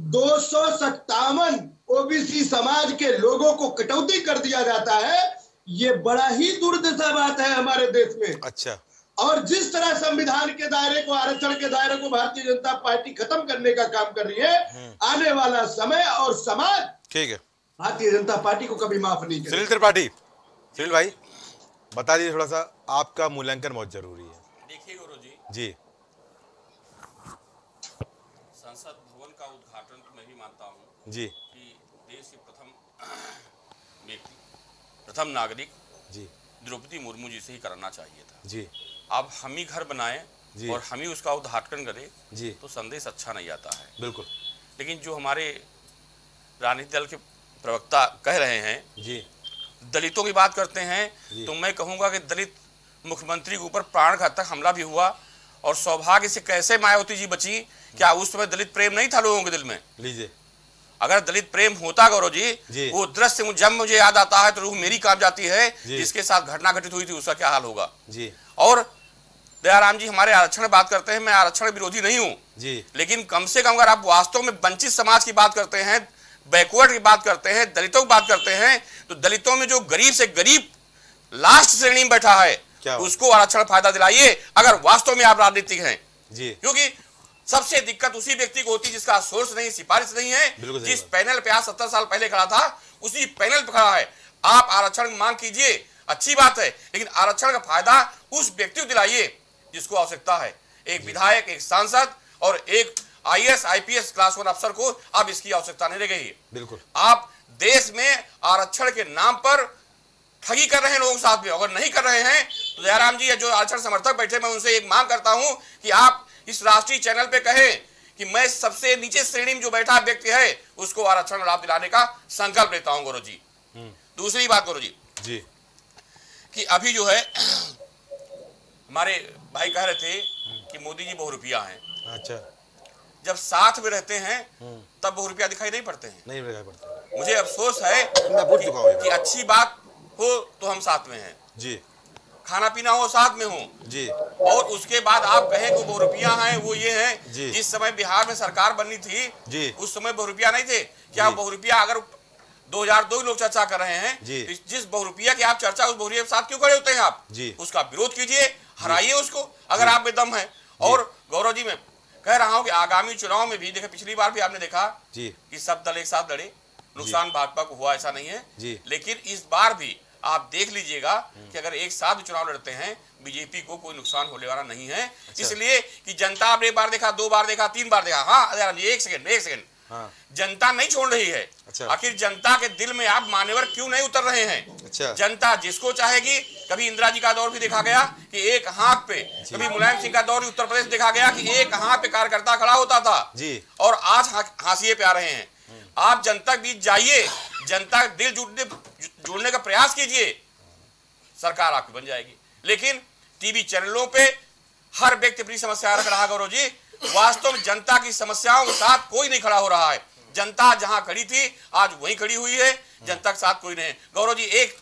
257 ओबीसी समाज के लोगों को कटौती कर दिया जाता है। ये बड़ा ही दुर्दशा बात है हमारे देश में। अच्छा। और जिस तरह संविधान के दायरे को, आरक्षण के दायरे को भारतीय जनता पार्टी खत्म करने का काम कर रही है, आने वाला समय और समाज, ठीक है, भारतीय जनता पार्टी को कभी माफ नहीं करेगा। सुनील त्रिपाठी, सुनील भाई बता दीजिए थोड़ा सा, आपका मूल्यांकन बहुत जरूरी है। देखिए गुरु जी, संसद भवन का उद्घाटन तो मैं भी मानता हूँ जी कि देश के प्रथम नागरिक जी द्रौपदी मुर्मू जी से ही कराना चाहिए था जी। अब हम ही घर बनाएं और हम ही उसका उद्घाटन करें जी, तो संदेश अच्छा नहीं आता है। बिल्कुल। लेकिन जो हमारे राजनीतिक दल के प्रवक्ता कह रहे हैं जी, दलितों की बात करते हैं, तो मैं कहूंगा कि दलित मुख्यमंत्री के ऊपर प्राणघातक हमला भी हुआ और सौभाग्य से कैसे मायावती जी बची। क्या उस समय दलित प्रेम नहीं था लोगों के दिल में? लीजिए, अगर दलित प्रेम होता गौरव जी, वो दृश्य जब मुझे याद आता है तो रूह मेरी कांप जाती है। जिसके साथ घटना घटित हुई थी उसका क्या हाल होगा जी। और दयाराम जी हमारे आरक्षण बात करते हैं, मैं आरक्षण विरोधी नहीं हूं जी, लेकिन कम से कम अगर आप वास्तव में वंचित समाज की बात करते हैं, बैकवर्ड की बात करते हैं, दलितों की बात करते हैं, तो दलितों में जो गरीब से गरीब लास्ट श्रेणी में बैठा है उसको आरक्षण फायदा दिलाइए अगर वास्तव में आप राजनीतिक हैं जी। क्योंकि सबसे दिक्कत उसी व्यक्ति को होती है जिसका सोर्स नहीं, सिफारिश नहीं है। जिस पैनल पे आज 70 साल पहले खड़ा था उसी पैनल पे खड़ा है। आप आरक्षण मांग कीजिए, अच्छी बात है, लेकिन आरक्षण का फायदा उस व्यक्ति को दिलाइए जिसको आवश्यकता है। एक विधायक, एक सांसद और एक IAS IPS क्लास 1 अफसर को अब इसकी आवश्यकता नहीं रह गई है। बिल्कुल। आप देश में आरक्षण के नाम पर ठगी कर रहे हैं लोगों के साथ में। अगर नहीं कर रहे हैं तो दयाराम जी जो आरक्षण समर्थक बैठे, मैं उनसे एक मांग करता हूं कि आप इस राष्ट्रीय चैनल पे कहें कि मैं सबसे नीचे श्रेणी में जो बैठा व्यक्ति है उसको आरक्षण लाभ दिलाने का संकल्प लेता हूं गुरु जी। दूसरी बात गुरु जी कि अभी जो है हमारे भाई कह रहे थे कि मोदी जी बहुरूपिया हैं। अच्छा। जब साथ में रहते हैं तब बहुरूपिया दिखाई नहीं पड़ते हैं। नहीं दिखाई पड़ते। मुझे अफसोस है कि अच्छी बात हो तो हम साथ में हैं जी, खाना पीना हो साथ में हो जी, और उसके बाद आप कहें कि बहुरूपिया हैं, वो ये हैं। जिस समय बिहार में सरकार बननी थी जी, उस समय बहुरूपिया नहीं थे। क्या बहुरूपिया अगर 2002 लोग चर्चा कर रहे हैं, जिस बहुरूपिया की आप चर्चा, उस बहुरूपिया के साथ क्यों खड़े होते हैं आप? उसका विरोध कीजिए, हराइए उसको अगर आप में दम है। और गौरव जी मैं कह रहा हूं कि आगामी चुनाव में भी देखे, पिछली बार भी आपने देखा कि सब दल एक साथ लड़े, नुकसान भाजपा को हुआ ऐसा नहीं है। लेकिन इस बार भी आप देख लीजिएगा कि अगर एक साथ चुनाव लड़ते हैं बीजेपी को कोई नुकसान होने वाला नहीं है। इसलिए कि जनता आपने एक बार देखा, 2 बार देखा, 3 बार देखा। हाँ एक सेकंड जनता नहीं छोड़ रही है। आखिर जनता के दिल में आप मान्यवर क्यों नहीं उतर रहे हैं? जनता जिसको चाहेगी, कभी इंदिरा जी का दौर भी देखा गया कि एक हाथ पे, कभी मुलायम सिंह का दौर भी उत्तर प्रदेश देखा गया कि एक हाथ पे कार्यकर्ता खड़ा होता था और आज हाशिए पे आ रहे हैं। आप जनता के बीच जाइए, जनता का दिल जुड़ने का प्रयास कीजिए, सरकार आपकी बन जाएगी। लेकिन टीवी चैनलों पे हर व्यक्ति अपनी समस्या रख रहा है गौरव जी, वास्तव में जनता की समस्याओं के साथ कोई नहीं खड़ा हो रहा है। जनता जहां खड़ी थी आज वहीं खड़ी हुई है, जनता के साथ कोई नहीं। गौरव जी एक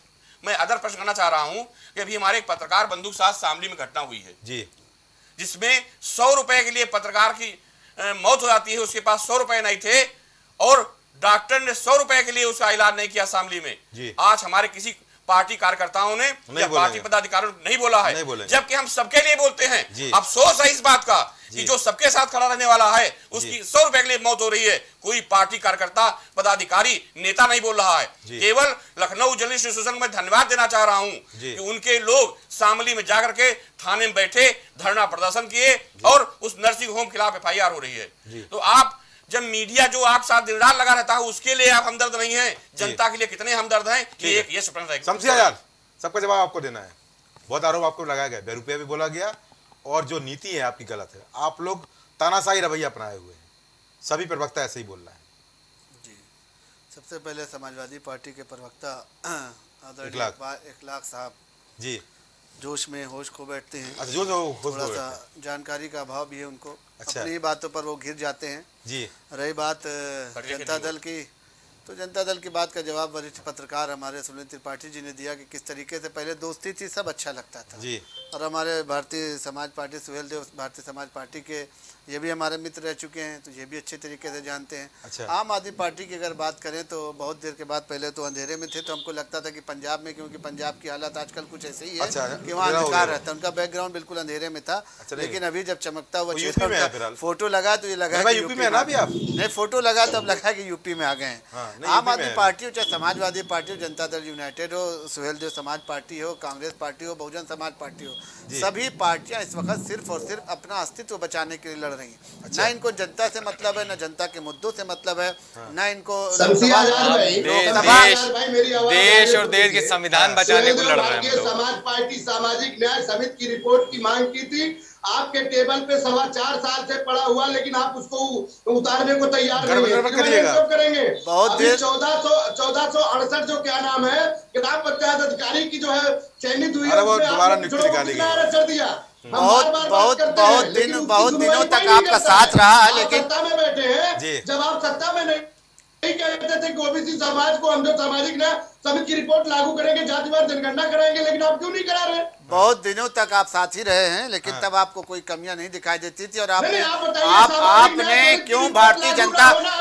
मैं अदर प्रश्न करना चाह रहा हूं कि अभी हमारे एक पत्रकार बंधु के साथ शामली में घटना हुई है जी, जिसमें 100 रुपए के लिए पत्रकार की मौत हो जाती है, उसके पास 100 रुपए नहीं थे और डॉक्टर ने 100 रुपए के लिए उसका इलाज नहीं किया शामली में। आज हमारे किसी पार्टी कार्यकर्ताओं ने या पार्टी पदाधिकारियों ने नहीं बोला है, जबकि हम सबके लिए बोलते हैं। अफसोस है इस बात का कि जो सबके साथ खड़ा रहने वाला है उसकी 100 रुपए के लिए मौत हो रही है, कोई पार्टी कार्यकर्ता पदाधिकारी नेता नहीं बोल रहा है। केवल लखनऊ जर्नलिस्ट एसोसिएशन में धन्यवाद देना चाह रहा हूं कि उनके लोग शामली में जाकर के थाने में बैठे धरना प्रदर्शन किए और उस नर्सिंग होम खिलाफ FIR हो रही है। तो आप जब मीडिया जो आप साथ दिन रात लगा रहता है उसके लिए आप हमदर्द नहीं है, जनता के लिए कितने हमदर्द हैं कि एक ये सपना है। शमसी आजाद, सबका जवाब आपको देना है। बहुत आरोप आपको लगाया गया, बेरुपया भी बोला गया और जो नीति है आपकी गलत है। आप लोग तानाशाही रवैया अपनाए हुए हैं, सभी प्रवक्ता ऐसे ही बोल रहे हैं। जी, सबसे पहले समाजवादी पार्टी के प्रवक्ता आदरणीय इखलाक साहब जी जोश में होश खो बैठते हैं। अच्छा, थोड़ा सा जानकारी का अभाव भी है उनको। अच्छा। अपनी बातों पर वो घिर जाते हैं जी। रही बात जनता दल की, तो जनता दल की बात का जवाब वरिष्ठ पत्रकार हमारे सुनील त्रिपाठी जी ने दिया कि किस तरीके से पहले दोस्ती थी, सब अच्छा लगता था जी। और हमारे भारतीय समाज पार्टी सुहेल देव भारतीय समाज पार्टी के ये भी हमारे मित्र रह चुके हैं, तो ये भी अच्छे तरीके से जानते हैं। अच्छा। आम आदमी पार्टी की अगर बात करें तो बहुत देर के बाद, पहले तो अंधेरे में थे तो हमको लगता था कि पंजाब में, क्योंकि पंजाब की हालत आजकल कुछ ऐसे ही है। अच्छा, कि वहाँ अंधकार रहता है, उनका बैकग्राउंड बिल्कुल अंधेरे में था। अच्छा, लेकिन अभी जब चमकता हुआ फोटो लगा तो ये लगा यूपी में ना भी आप नहीं, फोटो लगा तो अब लगा कि यूपी में आ गए हैं। आम आदमी पार्टी हो, चाहे समाजवादी पार्टी हो, जनता दल यूनाइटेड हो, सुहेल देव समाज पार्टी हो, कांग्रेस पार्टी हो, बहुजन समाज पार्टी हो, सभी पार्टियां इस वक्त सिर्फ और सिर्फ अपना अस्तित्व बचाने के लिए लड़ रही हैं। अच्छा। ना इनको जनता से मतलब है, ना जनता के मुद्दों से मतलब है। हाँ। ना इनको देश और देश के संविधान बचाने को लड़ रहे हैं। समाज पार्टी सामाजिक न्याय समिति की रिपोर्ट की मांग की थी, आपके टेबल पे 4.25 साल से पड़ा हुआ, लेकिन आप उसको उतारने को तैयार नहीं करेंगे। बहुत देर 1468 जो क्या नाम है ग्राम पंचायत अधिकारी की जो है चयनित हुई है, बहुत दिनों तक आपका साथ रहा, लेकिन सत्ता में बैठे हैं। जब आप सत्ता में नहीं कहते थे कि ओबीसी समाज को हम जो सामाजिक न्याय समिति की रिपोर्ट लागू करेंगे, जातिवार जनगणना कराएंगे, लेकिन आप क्यों नहीं करा रहे? बहुत दिनों तक आप साथ ही रहे हैं, लेकिन तब आपको कोई कमियां नहीं दिखाई देती थी। और आपने क्यों भारतीय जनता,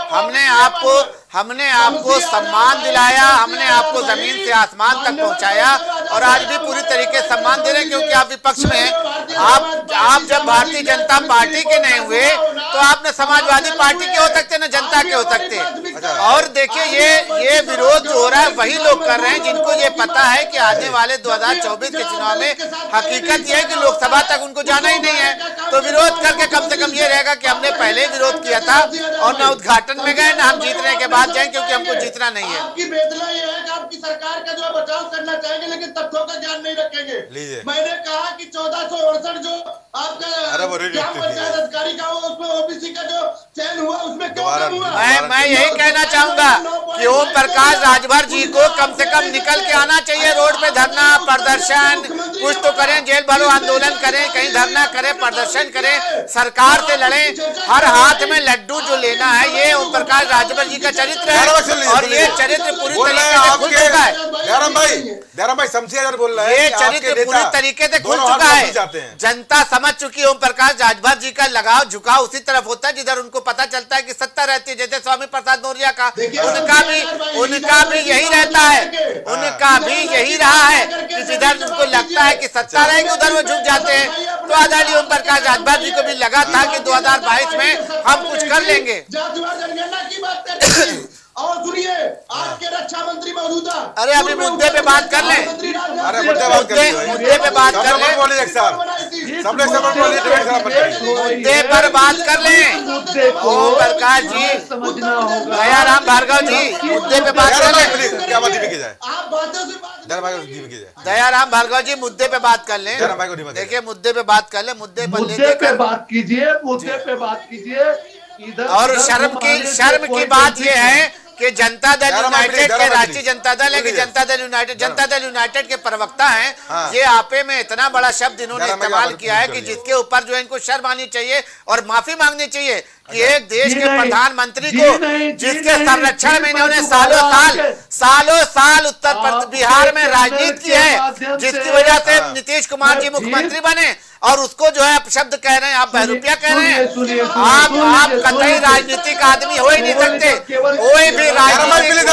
हमने आपको सम्मान दिलाया, हमने आपको जमीन से आसमान तक पहुंचाया और आज भी पूरी तरीके से सम्मान दे रहे हैं, क्योंकि आप विपक्ष में हैं। आप जब भारतीय जनता पार्टी के नहीं हुए तो आप न समाजवादी पार्टी के हो सकते न जनता के हो सकते। और देखिए ये विरोध जो हो रहा है वही लोग कर रहे हैं जिनको ये पता है कि आने वाले 2024 के चुनाव में हकीकत यह है कि लोकसभा तक उनको जाना ही नहीं है। तो विरोध करके कम से कम ये रहेगा कि हमने पहले ही विरोध किया था और न उद्घाटन में गए, न हम जीतने के बाद जाएं, क्योंकि हमको जीतना नहीं है। आपकी बेदला ये है कि आपकी सरकार का जो बचाव करना चाहेंगे, लेकिन तथ्यों का ज्ञान नहीं रखेंगे। मैंने कहा कि 1468 जो आपका ग्राम पंचायत अधिकारी का उसमें ओबीसी का जो चयन हुआ उसमें क्यों कम हुआ? मैं यही कहना चाहूंगा कि ओम प्रकाश राजभर जी को कम से कम निकल के आना चाहिए, रोड पे धरना प्रदर्शन कुछ तो करें, जेल भरो आंदोलन करें, कहीं धरना करें, प्रदर्शन करें, सरकार से लड़ें। हर हाथ में लड्डू जो लेना है, ये ओम प्रकाश राजभर जी का चरित्र है और ये चरित्र पूरी तरीके से खुल चुका है। दयाराम भाई शमसी आजाद बोल रहे हैं, ये चरित्र पूरी तरीके से खुल चुका है। जनता समझ चुकी है ओम प्रकाश राजभर जी का लगाव झुकाव उसी तरफ होता है जिधर उनको पता चलता है कि सत्ता रहती है। जैसे स्वामी प्रसाद मौर्य का उनका भी यही रहता है, उनका भी यही रहा है कि जिधर उनको लगता है कि सत्ता रहेगी उधर वो झुक जाते हैं। तो आदरणीय ओम प्रकाश राजभर जी को भी लगा था कि 2022 में हम कुछ कर लेंगे। और सुनिए, आपके रक्षा मंत्री मौजूदा, अरे अभी मुद्दे पे बात कर लें, अरे मुद्दे पे बात कर लें, मुद्दे पर बात कर लें। ओम प्रकाश जी, दयाराम भार्गव जी, मुद्दे पे बात कर लें। दयाराम भार्गव जी मुद्दे पे बात कर लें। देखिए मुद्दे पे बात कर लें, मुद्दे पे बात कीजिए, मुद्दे पे बात कीजिए। और शर्म की बात यह है कि जनता दल यूनाइटेड के राष्ट्रीय जनता दल है कि जनता दल यूनाइटेड के प्रवक्ता हैं। ये आपे में इतना बड़ा शब्द इन्होंने इस्तेमाल किया है कि जिसके ऊपर जो है इनको शर्म आनी चाहिए और माफी मांगनी चाहिए कि एक देश के प्रधानमंत्री को जिसके संरक्षण में इन्होंने सालों साल उत्तर बिहार में राजनीति की है, जिसकी वजह से नीतीश कुमार जी मुख्यमंत्री बने, और उसको जो है अपशब्द कह रहे हैं, आप बहरूपिया कह रहे हैं। आप कतई राजनीतिक आदमी हो ही नहीं सकते। कोई भी राजनीतिक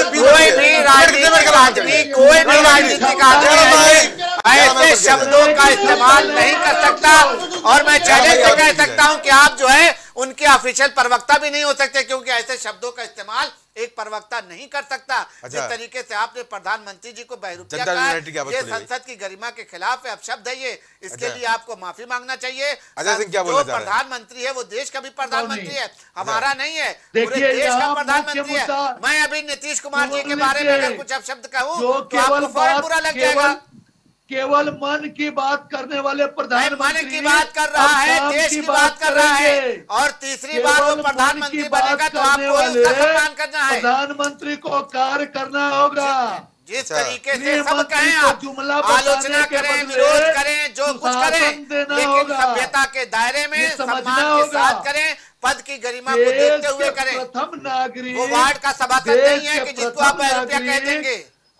आदमी ऐसे शब्दों का इस्तेमाल नहीं कर सकता, और मैं चैलेंज से कह सकता हूं कि आप जो है उनके ऑफिशियल प्रवक्ता भी नहीं हो सकते, क्योंकि ऐसे शब्दों का इस्तेमाल एक प्रवक्ता नहीं कर सकता। जिस तरीके से आपने प्रधानमंत्री जी को बहरूपिया कहा, ये संसद की गरिमा के खिलाफ है, अपशब्द है ये, इसके लिए आपको माफी मांगना चाहिए। जो प्रधानमंत्री है वो देश का भी प्रधानमंत्री है, हमारा नहीं है, पूरे देश का प्रधानमंत्री है। मैं अभी नीतीश कुमार जी के बारे में अगर कुछ अपशब्द कहूँ तो आपको फौरन बुरा लग जाएगा। केवल मन की बात करने वाले प्रधानमंत्री मन की बात कर रहा है, देश की बात कर रहा है, और तीसरी बार वो प्रधानमंत्री बनेगा तो आपको उसका सम्मान करना है। प्रधानमंत्री को कार्य करना होगा। जिस तरीके से सब कहें, आप आलोचना करें, विरोध करें, जो कुछ करें, लेकिन सभ्यता के दायरे में सम्मान के साथ करें, पद की गरिमा को देखते हुए करें। प्रथम नागरिक वो वार्ड का सभासद नहीं है कि जिसको आप बहरूपिया कह देंगे।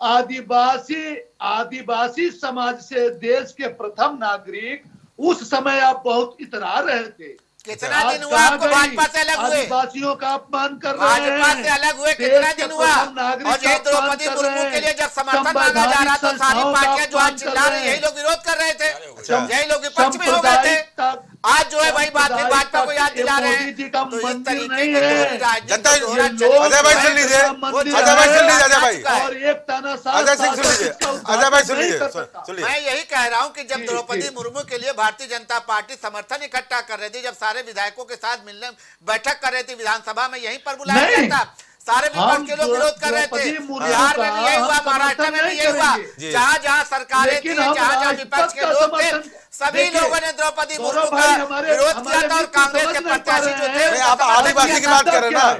आदिवासी समाज से देश के प्रथम नागरिक, उस समय आप बहुत इतरा रहे थे। कितना दिन हुआ आपको भाजपा से अलग हुए? आदिवासियों का अपमान कर रहे हैं। भाजपा से अलग हुए कितना दिन हुआ? और ये द्रौपदी मुर्मू के लिए जब समर्थन मांगा जा रहा तो सारी पार्टियां जो आज चिल्ला रही, यही लोग विरोध कर रहे थे, यही लोग विपक्ष में हो गए थे। आज जो है वही बात भी भाजपा को याद दिला रहे हैं। तो इस तरीके की जनता अजय भाई सुन लीजिए, अजय भाई सुन लीजिए, अजय भाई और एक तानाशाह अजय सिंह सुन लीजिए, अजय भाई सुन लीजिए। मैं यही कह रहा हूं कि जब द्रौपदी मुर्मू के लिए भारतीय जनता पार्टी समर्थन इकट्ठा कर रही थी, जब सारे विधायकों के साथ मिलने बैठक कर रही थी विधानसभा में, यहीं पर बुलाया गया था, सारे विपक्ष के लोग विरोध कर रहे थे। बिहार में भी यही हुआ, महाराष्ट्र में भी यही हुआ, जहां जहां सरकारें थी, जहां जहां विपक्ष के लोग थे, सभी लोगों ने द्रौपदी मुर्मू का विरोध किया था। और कांग्रेस के प्रत्याशी जो थे, आप आदिवासी की बात कर रहे हैं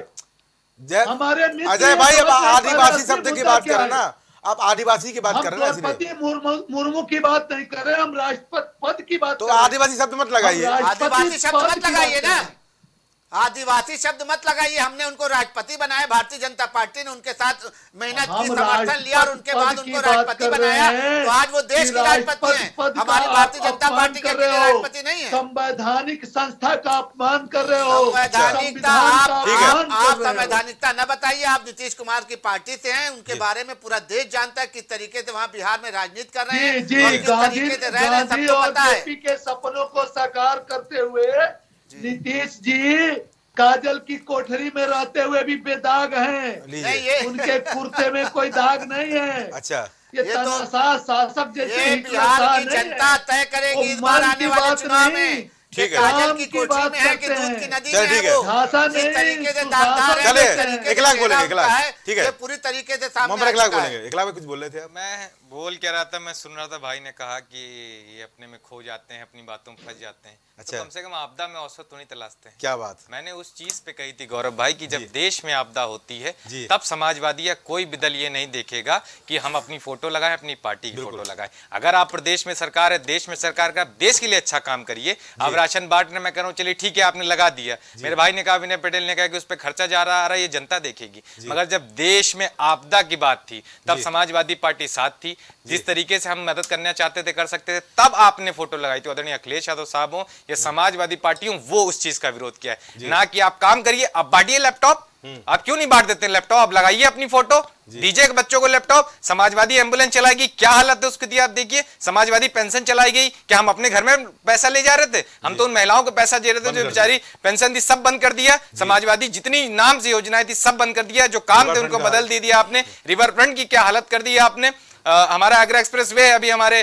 ना अजय भाई, अब आदिवासी शब्द की बात कर रहे हैं ना, आप आदिवासी की बात कर रहे हैं, द्रौपदी मुर्मू की बात नहीं कर रहे, हम राष्ट्रपति पद की बात। तो आदिवासी शब्द मत लगाइए, आदिवासी शब्द मत लगाइए ना, आदिवासी शब्द मत लगाइए। हमने उनको राष्ट्रपति बनाया, भारतीय जनता पार्टी ने उनके साथ मेहनत की, समर्थन लिया, और उनके बाद उनको राष्ट्रपति बनाया। तो आज वो देश के राष्ट्रपति हैं, हमारी भारतीय जनता पार्टी के राष्ट्रपति नहीं है। संवैधानिक संस्था का अपमान कर रहे हो। संवैधानिकता आप संवैधानिकता न बताइए। आप नीतीश कुमार की पार्टी से हैं, उनके बारे में पूरा देश जानता है किस तरीके से वहाँ बिहार में राजनीति कर रहे हैं, और किस तरीके से रह रहे हैं, सबको पता है। के सपनों को साकार करते हुए नीतीश जी काजल की कोठरी में रहते हुए भी बेदाग हैं, उनके कुर्ते में कोई दाग नहीं है। अच्छा, ये शासक जैसे बिहार की जनता तय करेगी इस बार आने वाले चुनाव में। ठीक है, काजल की कोठरी में है कि दूध की नदी में है, वो जिस तरीके से दागदार है, चले 1 लाख बोलेंगे, 1 लाख, ठीक है, पूरी तरीके से सामने 1 लाख बोलेंगे। 1 लाख में कुछ बोल रहे थे आप? मैं बोल क्या रहा था, मैं सुन रहा था, भाई ने कहा कि ये अपने में खो जाते हैं, अपनी बातों में फंस जाते हैं। अच्छा, तो कम से कम आपदा में औसत तो नहीं तलाशते हैं। क्या बात? मैंने उस चीज पे कही थी गौरव भाई की जब देश में आपदा होती है तब समाजवादी या कोई भी दल ये नहीं देखेगा कि हम अपनी फोटो लगाएं, अपनी पार्टी की फोटो लगाएं। अगर आप प्रदेश में सरकार है, देश में सरकार का, देश के लिए अच्छा काम करिए। आप राशन बांटने में करो, चलिए ठीक है आपने लगा दिया, मेरे भाई ने कहा, विनय पटेल ने कहा कि उस पर खर्चा जा रहा आ रहा है, ये जनता देखेगी। मगर जब देश में आपदा की बात थी तब समाजवादी पार्टी साथ थी। जिस तरीके से हम मदद करना चाहते थे, कर सकते थे, तब आपने फोटो लगाई थी। आदरणीय अखिलेश यादव साहब हो या समाजवादी पार्टी हो, वो उस चीज का विरोध किया है, ना कि आप काम करिए। आप बांटिए लैपटॉप, आप क्यों नहीं बांट देते लैपटॉप? आप लगाइए अपनी फोटो, दीजिए बच्चों को लैपटॉप। समाजवादी एम्बुलेंस चलाएगी, क्या हालत है उसकी आप देखिए। समाजवादी पेंशन चलाई गई, क्या हम अपने घर में पैसा ले जा रहे थे? हम तो उन महिलाओं को पैसा दे रहे थे जो बेचारी पेंशन थी, सब बंद कर दिया। समाजवादी जितनी नाम से योजनाएं थी सब बंद कर दिया, जो काम थे उनको बदल दिया आपने। रिवर फ्रंट की क्या हालत कर दी आपने। हमारा आगरा एक्सप्रेस वे है, अभी हमारे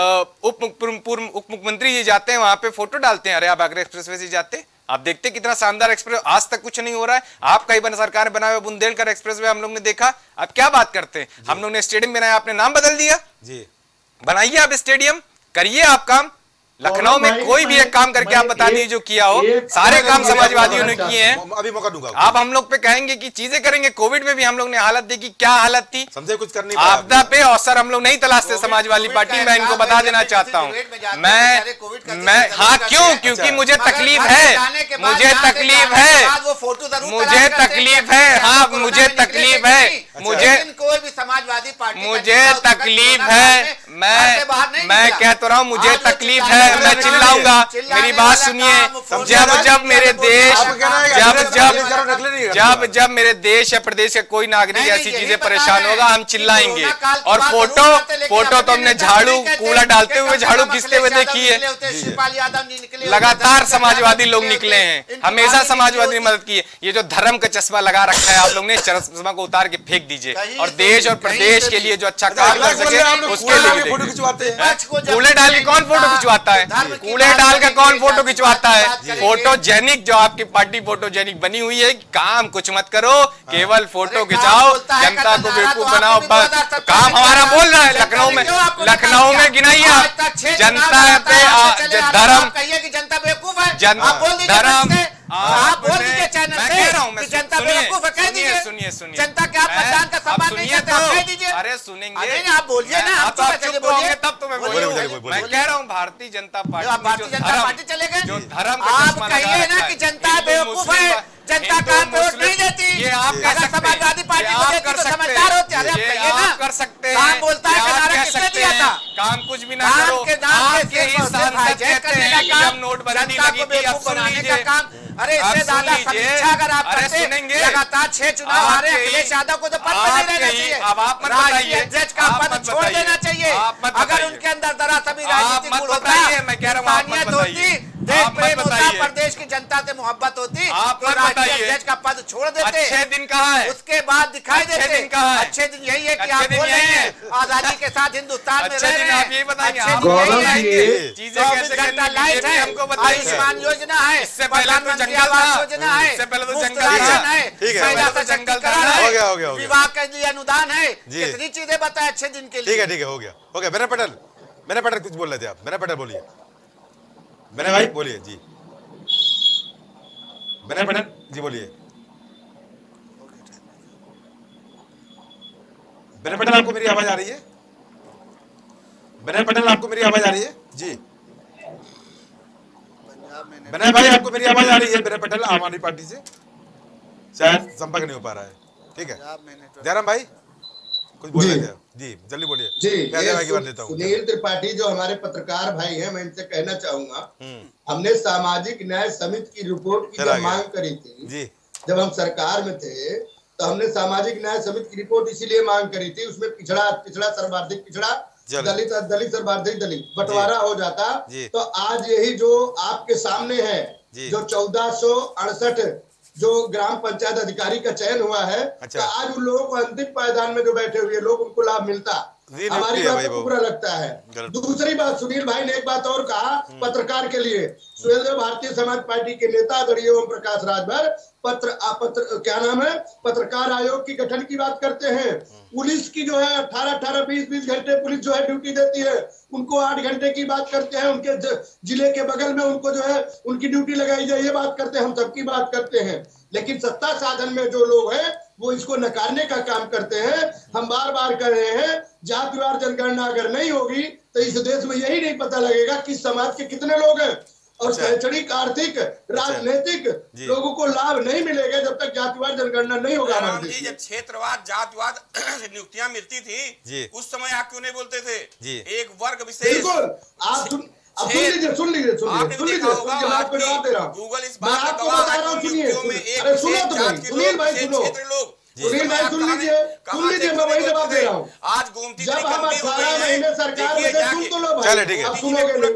पूर्व उप मुख्यमंत्री जी जाते हैं वहां पे फोटो डालते हैं, अरे आप आगरा एक्सप्रेस वे से जाते, आप देखते कितना शानदार एक्सप्रेस, आज तक कुछ नहीं हो रहा है। आप कई बार सरकार ने बनाया बुंदेलखंड एक्सप्रेस वे हम लोग ने देखा, आप क्या बात करते हैं। हम लोग ने स्टेडियम बनाया, आपने नाम बदल दिया जी। बनाइए आप स्टेडियम, करिए आप काम, लखनऊ में कोई भी एक काम करके आप बता दीजिए जो किया हो। सारे काम समाजवादियों ने किए हैं। अभी मौका दूंगा। आप हम लोग पे कहेंगे कि चीजें करेंगे। कोविड में भी हम लोग ने हालत देखी, क्या हालत थी, समझे, कुछ करनी आपदा पे अवसर हम लोग नहीं तलाशते समाजवादी पार्टी। मैं इनको बता देना चाहता हूँ, मैं हाँ क्यों, क्योंकि मुझे तकलीफ है, मुझे तकलीफ है, मुझे तकलीफ है, हाँ मुझे तकलीफ है, मुझे कोई भी समाजवादी पार्टी मुझे तकलीफ है। मैं कह तो रहा हूँ मुझे तकलीफ है, मैं चिल्लाऊंगा। मेरी बात सुनिए, जब मेरे देश जब मेरे देश या प्रदेश के कोई नागरिक ऐसी चीजें परेशान होगा हम चिल्लाएंगे। और फोटो तो हमने झाड़ू कूड़ा डालते हुए, झाड़ू घिसते हुए देखी है। लगातार समाजवादी लोग निकले हैं, हमेशा समाजवादी ने मदद की है। ये जो धर्म का चश्मा लगा रखा है आप लोग ने, चश्मा को उतार के फेंक दीजिए और देश और प्रदेश के लिए जो अच्छा काम कर सके उसके लिए फोटो खिंचवाते हैं। कूड़े डाल के कौन फोटो खिंचवाता है? कूड़े डाल के कौन फोटो खिंचवाता है? फोटोजेनिक जो आपकी पार्टी फोटोजेनिक बनी हुई है, काम कुछ मत करो, केवल फोटो खिंचाओ, जनता को बेवकूफ बनाओ, बस काम हमारा बोल रहा है। लखनऊ में गिनाइए आप जनता पे धर्म, जनता बेवकूफ है, धर्म आप बोल दीजिए चैनल से कि जनता बेवकूफ है, कह दीजिए। सुनिए जनता के आप मतदान का सम्मान नहीं करते, आप कह दीजिए। अरे सुनेंगे, नहीं आप बोलिए ना, आप चुप बोलिए, तब तो मैं कह रहा हूँ भारतीय जनता पार्टी चले गए, जो धर्म आप कहिए ना कि जनता बेवकूफ है, जनता का वोट नहीं देती। ये आप अगर समाजवादी पार्टी को देती तो समझदार होते। अरे आप कहिए ना, कर सकते हैं, काम बोलता है, किनारा किसने दिया था? काम कुछ भी ना करो, आपके ही सांसद कहते हैं कि जब नोटबंदी लगी थी, अब सुन लीजिए काम। अरे इससे ज्यादा समीक्षा अगर आप करते, लगातार 6 चुनाव हारे अखिलेश यादव को तो पद पर नहीं रहना चाहिए, अब आप मत बताइए, अध्यक्ष का पद छोड़ देना चाहिए। अगर उनके अंदर जरा सभी राजनीतिक गुण होता, मैं कह रहा हूँ होती, देश प्रेम होता, प्रदेश की जनता से मोहब्बत होती, तो राष्ट्रीय अध्यक्ष का पद छोड़ देते। अच्छे दिन कहा है, उसके बाद दिखाई देते। अच्छे दिन यही है कि आप बोल रहे हैं आजादी के साथ हिंदुस्तान में रह रहे हैं। आप यही बताएंगे, चीजें कैसे लाइट है, हमको बताइए। आयुष्मान योजना है, इससे पहले तो जंगल था, योजना है, इससे पहले तो मुफ्त जंगल राशन है, पहले तो जंगल था, हो गया विवाह के लिए अनुदान है, कितनी चीजें बताए अच्छे दिन के लिए। ठीक है हो गया। मेरा पटेल कुछ बोल रहे थे आप, मेरा पटेल बोलिए, मेरे भाई बोलिए जी, मेरा पटेल जी बोलिए। मेरा पटेल आपको मेरी आवाज आ रही है? मेरा पटेल आपको मेरी आवाज आ रही है जी? मेरा भाई आपको मेरी आवाज आ रही है? मेरा पटेल आम आदमी पार्टी से शायद संपर्क नहीं हो पा रहा है। ठीक है जयराम भाई कुछ बोल रहे थे जी, जल्दी बोलिए जी। देता हूँ सुनील त्रिपाठी जो हमारे पत्रकार भाई हैं, मैं इनसे कहना चाहूंगा, हमने सामाजिक न्याय समिति की रिपोर्ट की जब मांग करी थी जी, जब हम सरकार में थे तो हमने सामाजिक न्याय समिति की रिपोर्ट इसीलिए मांग करी थी। उसमेम पिछड़ा सर्वाधिक पिछड़ा, दलित सर्वाधिक दलित बंटवारा हो जाता। तो आज यही जो आपके सामने है, जो 1468 जो ग्राम पंचायत अधिकारी का चयन हुआ है, तो आज उन लोगों को अंतिम पायदान में जो बैठे हुए लोग, उनको लाभ मिलता। हमारी बात को बुरा लगता है। दूसरी बात, सुनील भाई ने एक बात और कहा पत्रकार के लिए, भारतीय समाज पार्टी के नेता आदरणीय ओम प्रकाश राजभर क्या नाम है, पत्रकार आयोग की गठन की बात करते हैं। पुलिस की जो है 18-18, 20-20 घंटे पुलिस जो है ड्यूटी देती है, उनको 8 घंटे की बात करते हैं। उनके जिले के बगल में उनको जो है उनकी ड्यूटी लगाई जाए, ये बात करते हैं, हम सबकी बात करते हैं। लेकिन सत्ता साधन में जो लोग हैं वो इसको नकारने का काम करते हैं। हम बार बार कह रहे हैं, जातिवार जनगणना अगर नहीं होगी तो इस देश में यही नहीं पता लगेगा कि समाज के कितने लोग हैं, और शैक्षणिक, आर्थिक, राजनीतिक लोगों को लाभ नहीं मिलेगा जब तक जातिवाद जनगणना नहीं होगा। जब क्षेत्रवाद जातिवाद नियुक्तियां मिलती थी उस समय आप क्यों नहीं बोलते थे? एक वर्ग विशेष, बिल्कुल आप सुन लीजिए मैं आपको जवाब दे रहा हूँ। गूगल इस मैं आपको बता रहा हूँ, सुनिए, अरे सुनील भाई सुनो, सुनील भाई सुन लीजिए मैं वही जवाब दे रहा हूँ। आज गोमती जब हम 18 महीने सरकार में थे, सुन तो लो भाई, चले ठीक है, अब सुनोगे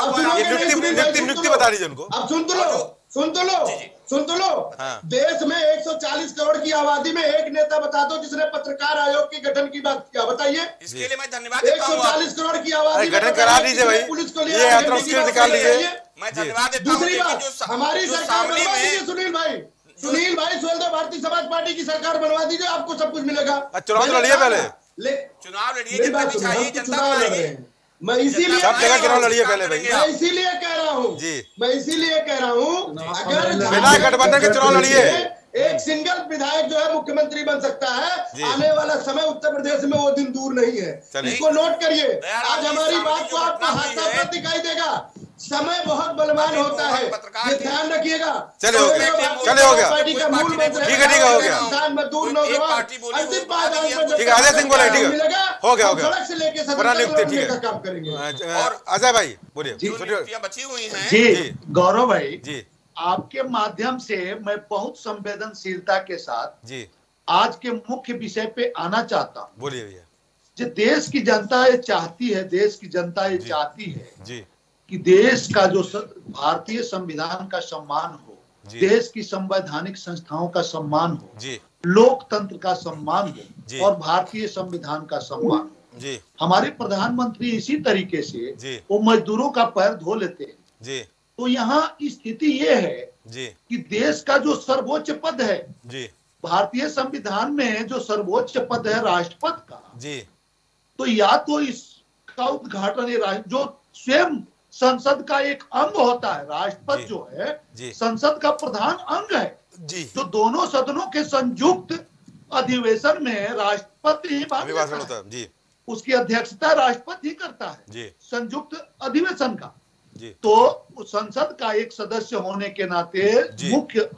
नियुक्ति बता दीजिए उनको, अब सुन तो लो हाँ। देश में 140 करोड़ की आबादी में एक नेता बता दो जिसने पत्रकार आयोग के गठन की बात किया, बताइए। इसके लिए मैं धन्यवाद देता हूं। 140 करोड़ की आबादी गठन करा दीजिए भाई, पुलिस को ये निकाल लीजिए। मैं धन्यवाद देता हूं। दूसरी बात, हमारी सरकार बनवा दीजिए सुनील भाई सोलह भारतीय समाज पार्टी की सरकार बनवा दीजिए, आपको सब कुछ मिलेगा। चुनाव लड़िए पहले, चुनाव लड़िए, जनता मैं इसीलिए सब जगह चुनाव लड़िए पहले भाई। मैं इसीलिए कह रहा हूँ जी, मैं इसीलिए कह रहा हूँ अगर बिना गठबंधन के चुनाव लड़िए, एक सिंगल विधायक जो है मुख्यमंत्री बन सकता है। आने वाला समय उत्तर प्रदेश में वो दिन दूर नहीं है, इसको नोट करिए। आज हमारी बात को आपको हाथा पर दिखाई देगा, समय बहुत बलवान होता है, ये ध्यान रखिएगा। चले हो गया, पार्टी का मूल मंत्र ठीक है हो गया, किसान मजदूर नौजवान अंतिम पायदान पर ठीक है। अजय सिंह बोले ठीक है, हो गया सड़क से लेके सदन तक का काम करेंगे। और अजय भाई बोलिए। बची हुई हैं जी गौरव भाई जी, आपके माध्यम से मैं बहुत संवेदनशीलता के साथ जी आज के मुख्य विषय पे आना चाहता हूँ। बोलिए भैया। जो देश की जनता ये चाहती है, देश की जनता ये चाहती है जी कि देश का जो भारतीय संविधान का सम्मान हो, देश की संवैधानिक संस्थाओं का सम्मान हो, लोकतंत्र का सम्मान हो और भारतीय संविधान का सम्मान हो। जी, हमारे प्रधानमंत्री इसी तरीके से वो मजदूरों का पैर धो लेते हैं। जी, तो यहाँ स्थिति ये है जी कि देश का जो सर्वोच्च पद है, जी, भारतीय संविधान में जो सर्वोच्च पद है राष्ट्रपति का, जी, तो या तो इसका उद्घाटन जो स्वयं संसद का एक अंग होता है, राष्ट्रपति जो है संसद का प्रधान अंग है जी, जो दोनों सदनों के संयुक्त अधिवेशन में राष्ट्रपति ही भाग लेता है। जी, उसकी अध्यक्षता राष्ट्रपति ही करता है जी, संयुक्त अधिवेशन का। जी, तो संसद का एक सदस्य होने के नाते, मुख्य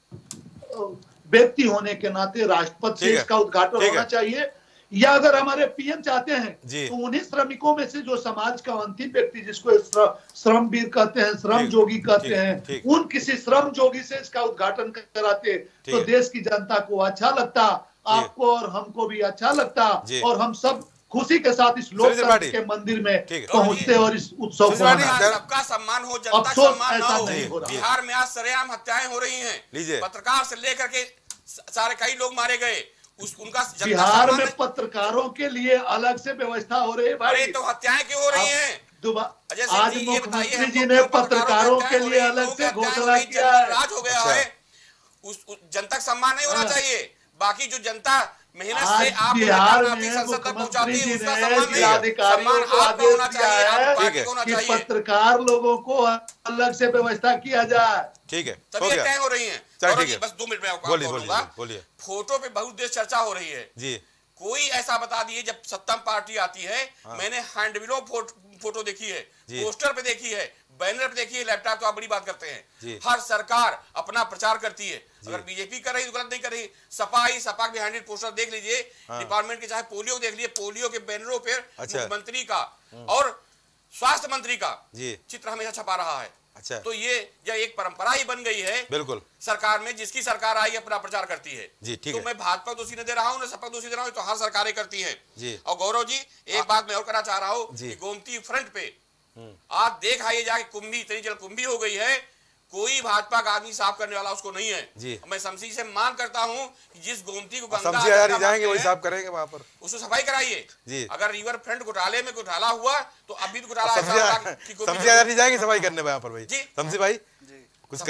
व्यक्ति होने के नाते राष्ट्रपति से इसका उद्घाटन होना चाहिए। या अगर हमारे पीएम चाहते हैं तो उन्हीं श्रमिकों में से जो समाज का अंतिम व्यक्ति, जिसको श्रमवीर कहते हैं, श्रम जोगी कहते हैं, उन किसी श्रम जोगी से इसका उद्घाटन कराते तो देश की जनता को अच्छा लगता, आपको और हमको भी अच्छा लगता, और हम सब खुशी के साथ इस लोकतंत्र के मंदिर में पहुंचते और इस उत्सव को सबका सम्मान हो, जनता का सम्मान ना हो। बिहार में आज सरेआम हत्याएं हो रही हैं, पत्रकार से लेकर के सारे कई लोग मारे गए। उनका बिहार में पत्रकारों के लिए अलग से व्यवस्था हो रही है भाई। अरे तो हत्याएं क्यों हो रही हैं? आज मुख्यमंत्री जी ने पत्रकारों के लिए अलग से घोषणा किया है। राज हो गया है, उस जनता का सम्मान नहीं होना चाहिए। बाकी जो जनता मेहनत से आप बिहार में मुख्यमंत्री जी ने जिलाधिकारियों को आदेश दिया है कि पत्रकार लोगों को अलग से व्यवस्था किया जाए। ठीक है, तभी तय हो रही है। बस 2 मिनट में बोलिए। फोटो पे बहुत देर चर्चा हो रही है जी। कोई ऐसा बता दिए जब सत्ता पार्टी आती है, मैंने हैंडबिलो फोटो देखी है, पोस्टर पे देखी है, बैनर पे देखी है, लैपटॉप तो आप बड़ी बात करते हैं। हर सरकार अपना प्रचार करती है। अगर बीजेपी कर रही तो गलत नहीं कर रही। सपा के हैंडेड पोस्टर देख लीजिए, डिपार्टमेंट के चाहे पोलियो देख लीजिए, पोलियो के बैनरों पर मुख्यमंत्री का और स्वास्थ्य मंत्री का चित्र हमेशा छपा रहा है। अच्छा, तो ये एक परंपरा ही बन गई है बिल्कुल सरकार में, जिसकी सरकार आई अपना प्रचार करती है जी। ठीक तो है, मैं भाजपा दोषी न दे रहा हूँ, न सपा दोषी दे रहा हूँ, तो हर सरकारें करती हैं जी। और गौरव जी एक बात मैं और करना चाह रहा हूँ कि गोमती फ्रंट पे आप देख आइए जाके कुंभी, इतनी जल कुंभी हो गई है, कोई भाजपा का आदमी साफ करने वाला उसको नहीं है जी। मैं शमसी से मांग करता हूँ कि जिस गोमती को गंगा जाएंगे वही साफ करेंगे वहां पर, उसको सफाई कराइए जी। अगर रिवर फ्रंट घोटाले में घोटाला हुआ तो अभी भी घोटाला नहीं जाएंगे सफाई करने वहां पर भाई। शमसी भाई कुछ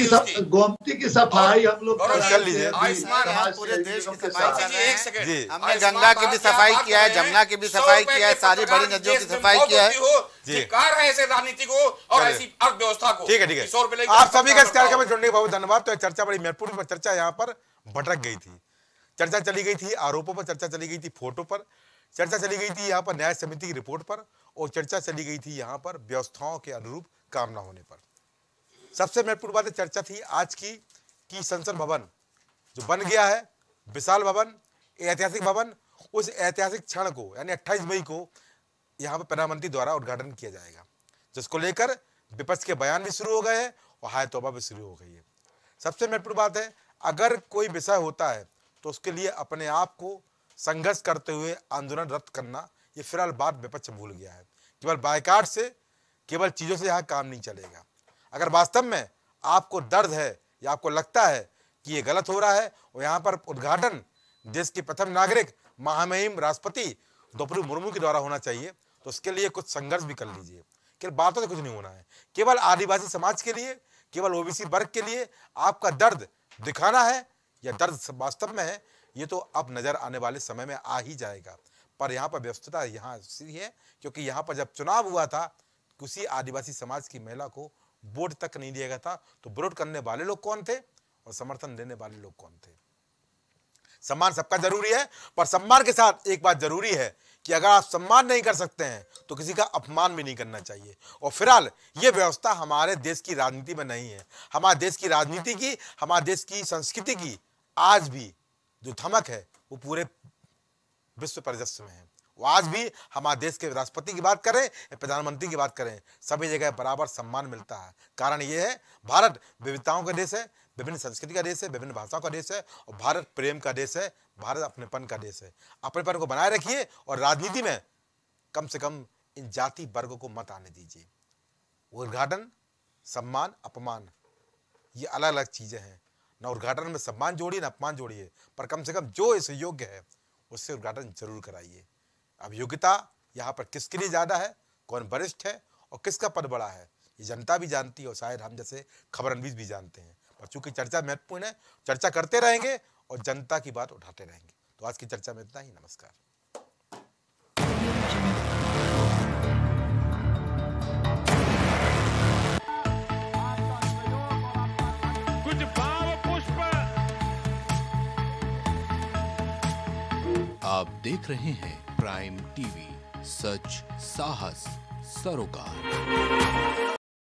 गोमती की सफाई हम लोग कर लीजिए। पूरे देश की सफाई, हमने गंगा की भी सफाई किया है, जमुना की भी सफाई किया है, सारी बड़ी नदियों की सफाई किया है। ऐसे राजनीति को और ऐसी अर्थव्यवस्था को। ठीक है, आप सभी का इस कार्यक्रम में जुड़ने के बहुत धन्यवाद। तो चर्चा बड़ी महत्वपूर्ण चर्चा यहाँ पर भटक गई थी। चर्चा चली गई थी आरोपों पर, चर्चा चली गई थी फोटो पर, चर्चा चली गई थी यहाँ पर न्याय समिति की रिपोर्ट पर, और चर्चा चली गई थी यहाँ पर व्यवस्थाओं के अनुरूप काम न होने पर। सबसे महत्वपूर्ण बात चर्चा थी आज की कि संसद भवन जो बन गया है, विशाल भवन, ऐतिहासिक भवन, उस ऐतिहासिक क्षण को यानी 28 मई को यहाँ पर प्रधानमंत्री द्वारा उद्घाटन किया जाएगा, जिसको लेकर विपक्ष के बयान भी शुरू हो गए हैं और हाय तौबा भी शुरू हो गई है। सबसे महत्वपूर्ण बात है, अगर कोई विषय होता है तो उसके लिए अपने आप को संघर्ष करते हुए आंदोलनरत करना, ये फिलहाल बात विपक्ष भूल गया है। केवल बायकाट से, केवल चीज़ों से यहाँ काम नहीं चलेगा। अगर वास्तव में आपको दर्द है या आपको लगता है कि ये गलत हो रहा है और यहाँ पर उद्घाटन देश के प्रथम नागरिक महामहिम राष्ट्रपति द्रौपदी मुर्मू के द्वारा होना चाहिए, तो उसके लिए कुछ संघर्ष भी कर लीजिए। केवल बातों से कुछ नहीं होना है। केवल आदिवासी समाज के लिए, केवल ओबीसी वर्ग के लिए आपका दर्द दिखाना है या दर्द वास्तव में है, ये तो अब नजर आने वाले समय में आ ही जाएगा। पर यहाँ पर व्यस्तता यहाँ इसलिए है क्योंकि यहाँ पर जब चुनाव हुआ था किसी आदिवासी समाज की महिला को वोट तक नहीं दिया गया था, तो विरोध करने वाले लोग कौन थे और समर्थन देने वाले लोग कौन थे। सम्मान सबका जरूरी है, पर सम्मान के साथ एक बात जरूरी है कि अगर आप सम्मान नहीं कर सकते हैं तो किसी का अपमान भी नहीं करना चाहिए। और फिलहाल ये व्यवस्था हमारे देश की राजनीति में नहीं है। हमारे देश की राजनीति की, हमारे देश की संस्कृति की आज भी जो धमक है वो पूरे विश्व परिदृश्य में है। वो आज भी हमारे देश के राष्ट्रपति की बात करें या प्रधानमंत्री की बात करें, सभी जगह बराबर सम्मान मिलता है। कारण ये है भारत विविधताओं का देश है, विभिन्न संस्कृति का देश है, विभिन्न भाषाओं का देश है और भारत प्रेम का देश है, भारत अपनेपन का देश है। अपनेपन को बनाए रखिए और राजनीति में कम से कम इन जाति वर्गों को मत आने दीजिए। उद्घाटन, सम्मान, अपमान ये अलग अलग चीजें हैं। न उद्घाटन में सम्मान जोड़िए न अपमान जोड़िए, पर कम से कम जो इस योग्य है उससे उद्घाटन जरूर कराइए। अब योग्यता यहाँ पर किसके लिए ज्यादा है, कौन वरिष्ठ है और किसका पद बड़ा है, ये जनता भी जानती है और शायद हम जैसे खबरनवीस भी जानते हैं। पर चूंकि चर्चा महत्वपूर्ण है, चर्चा करते रहेंगे और जनता की बात उठाते रहेंगे। तो आज की चर्चा में इतना ही। नमस्कार। कुछ भाव पुष्प। आप देख रहे हैं प्राइम टीवी, सच साहस सरोकार।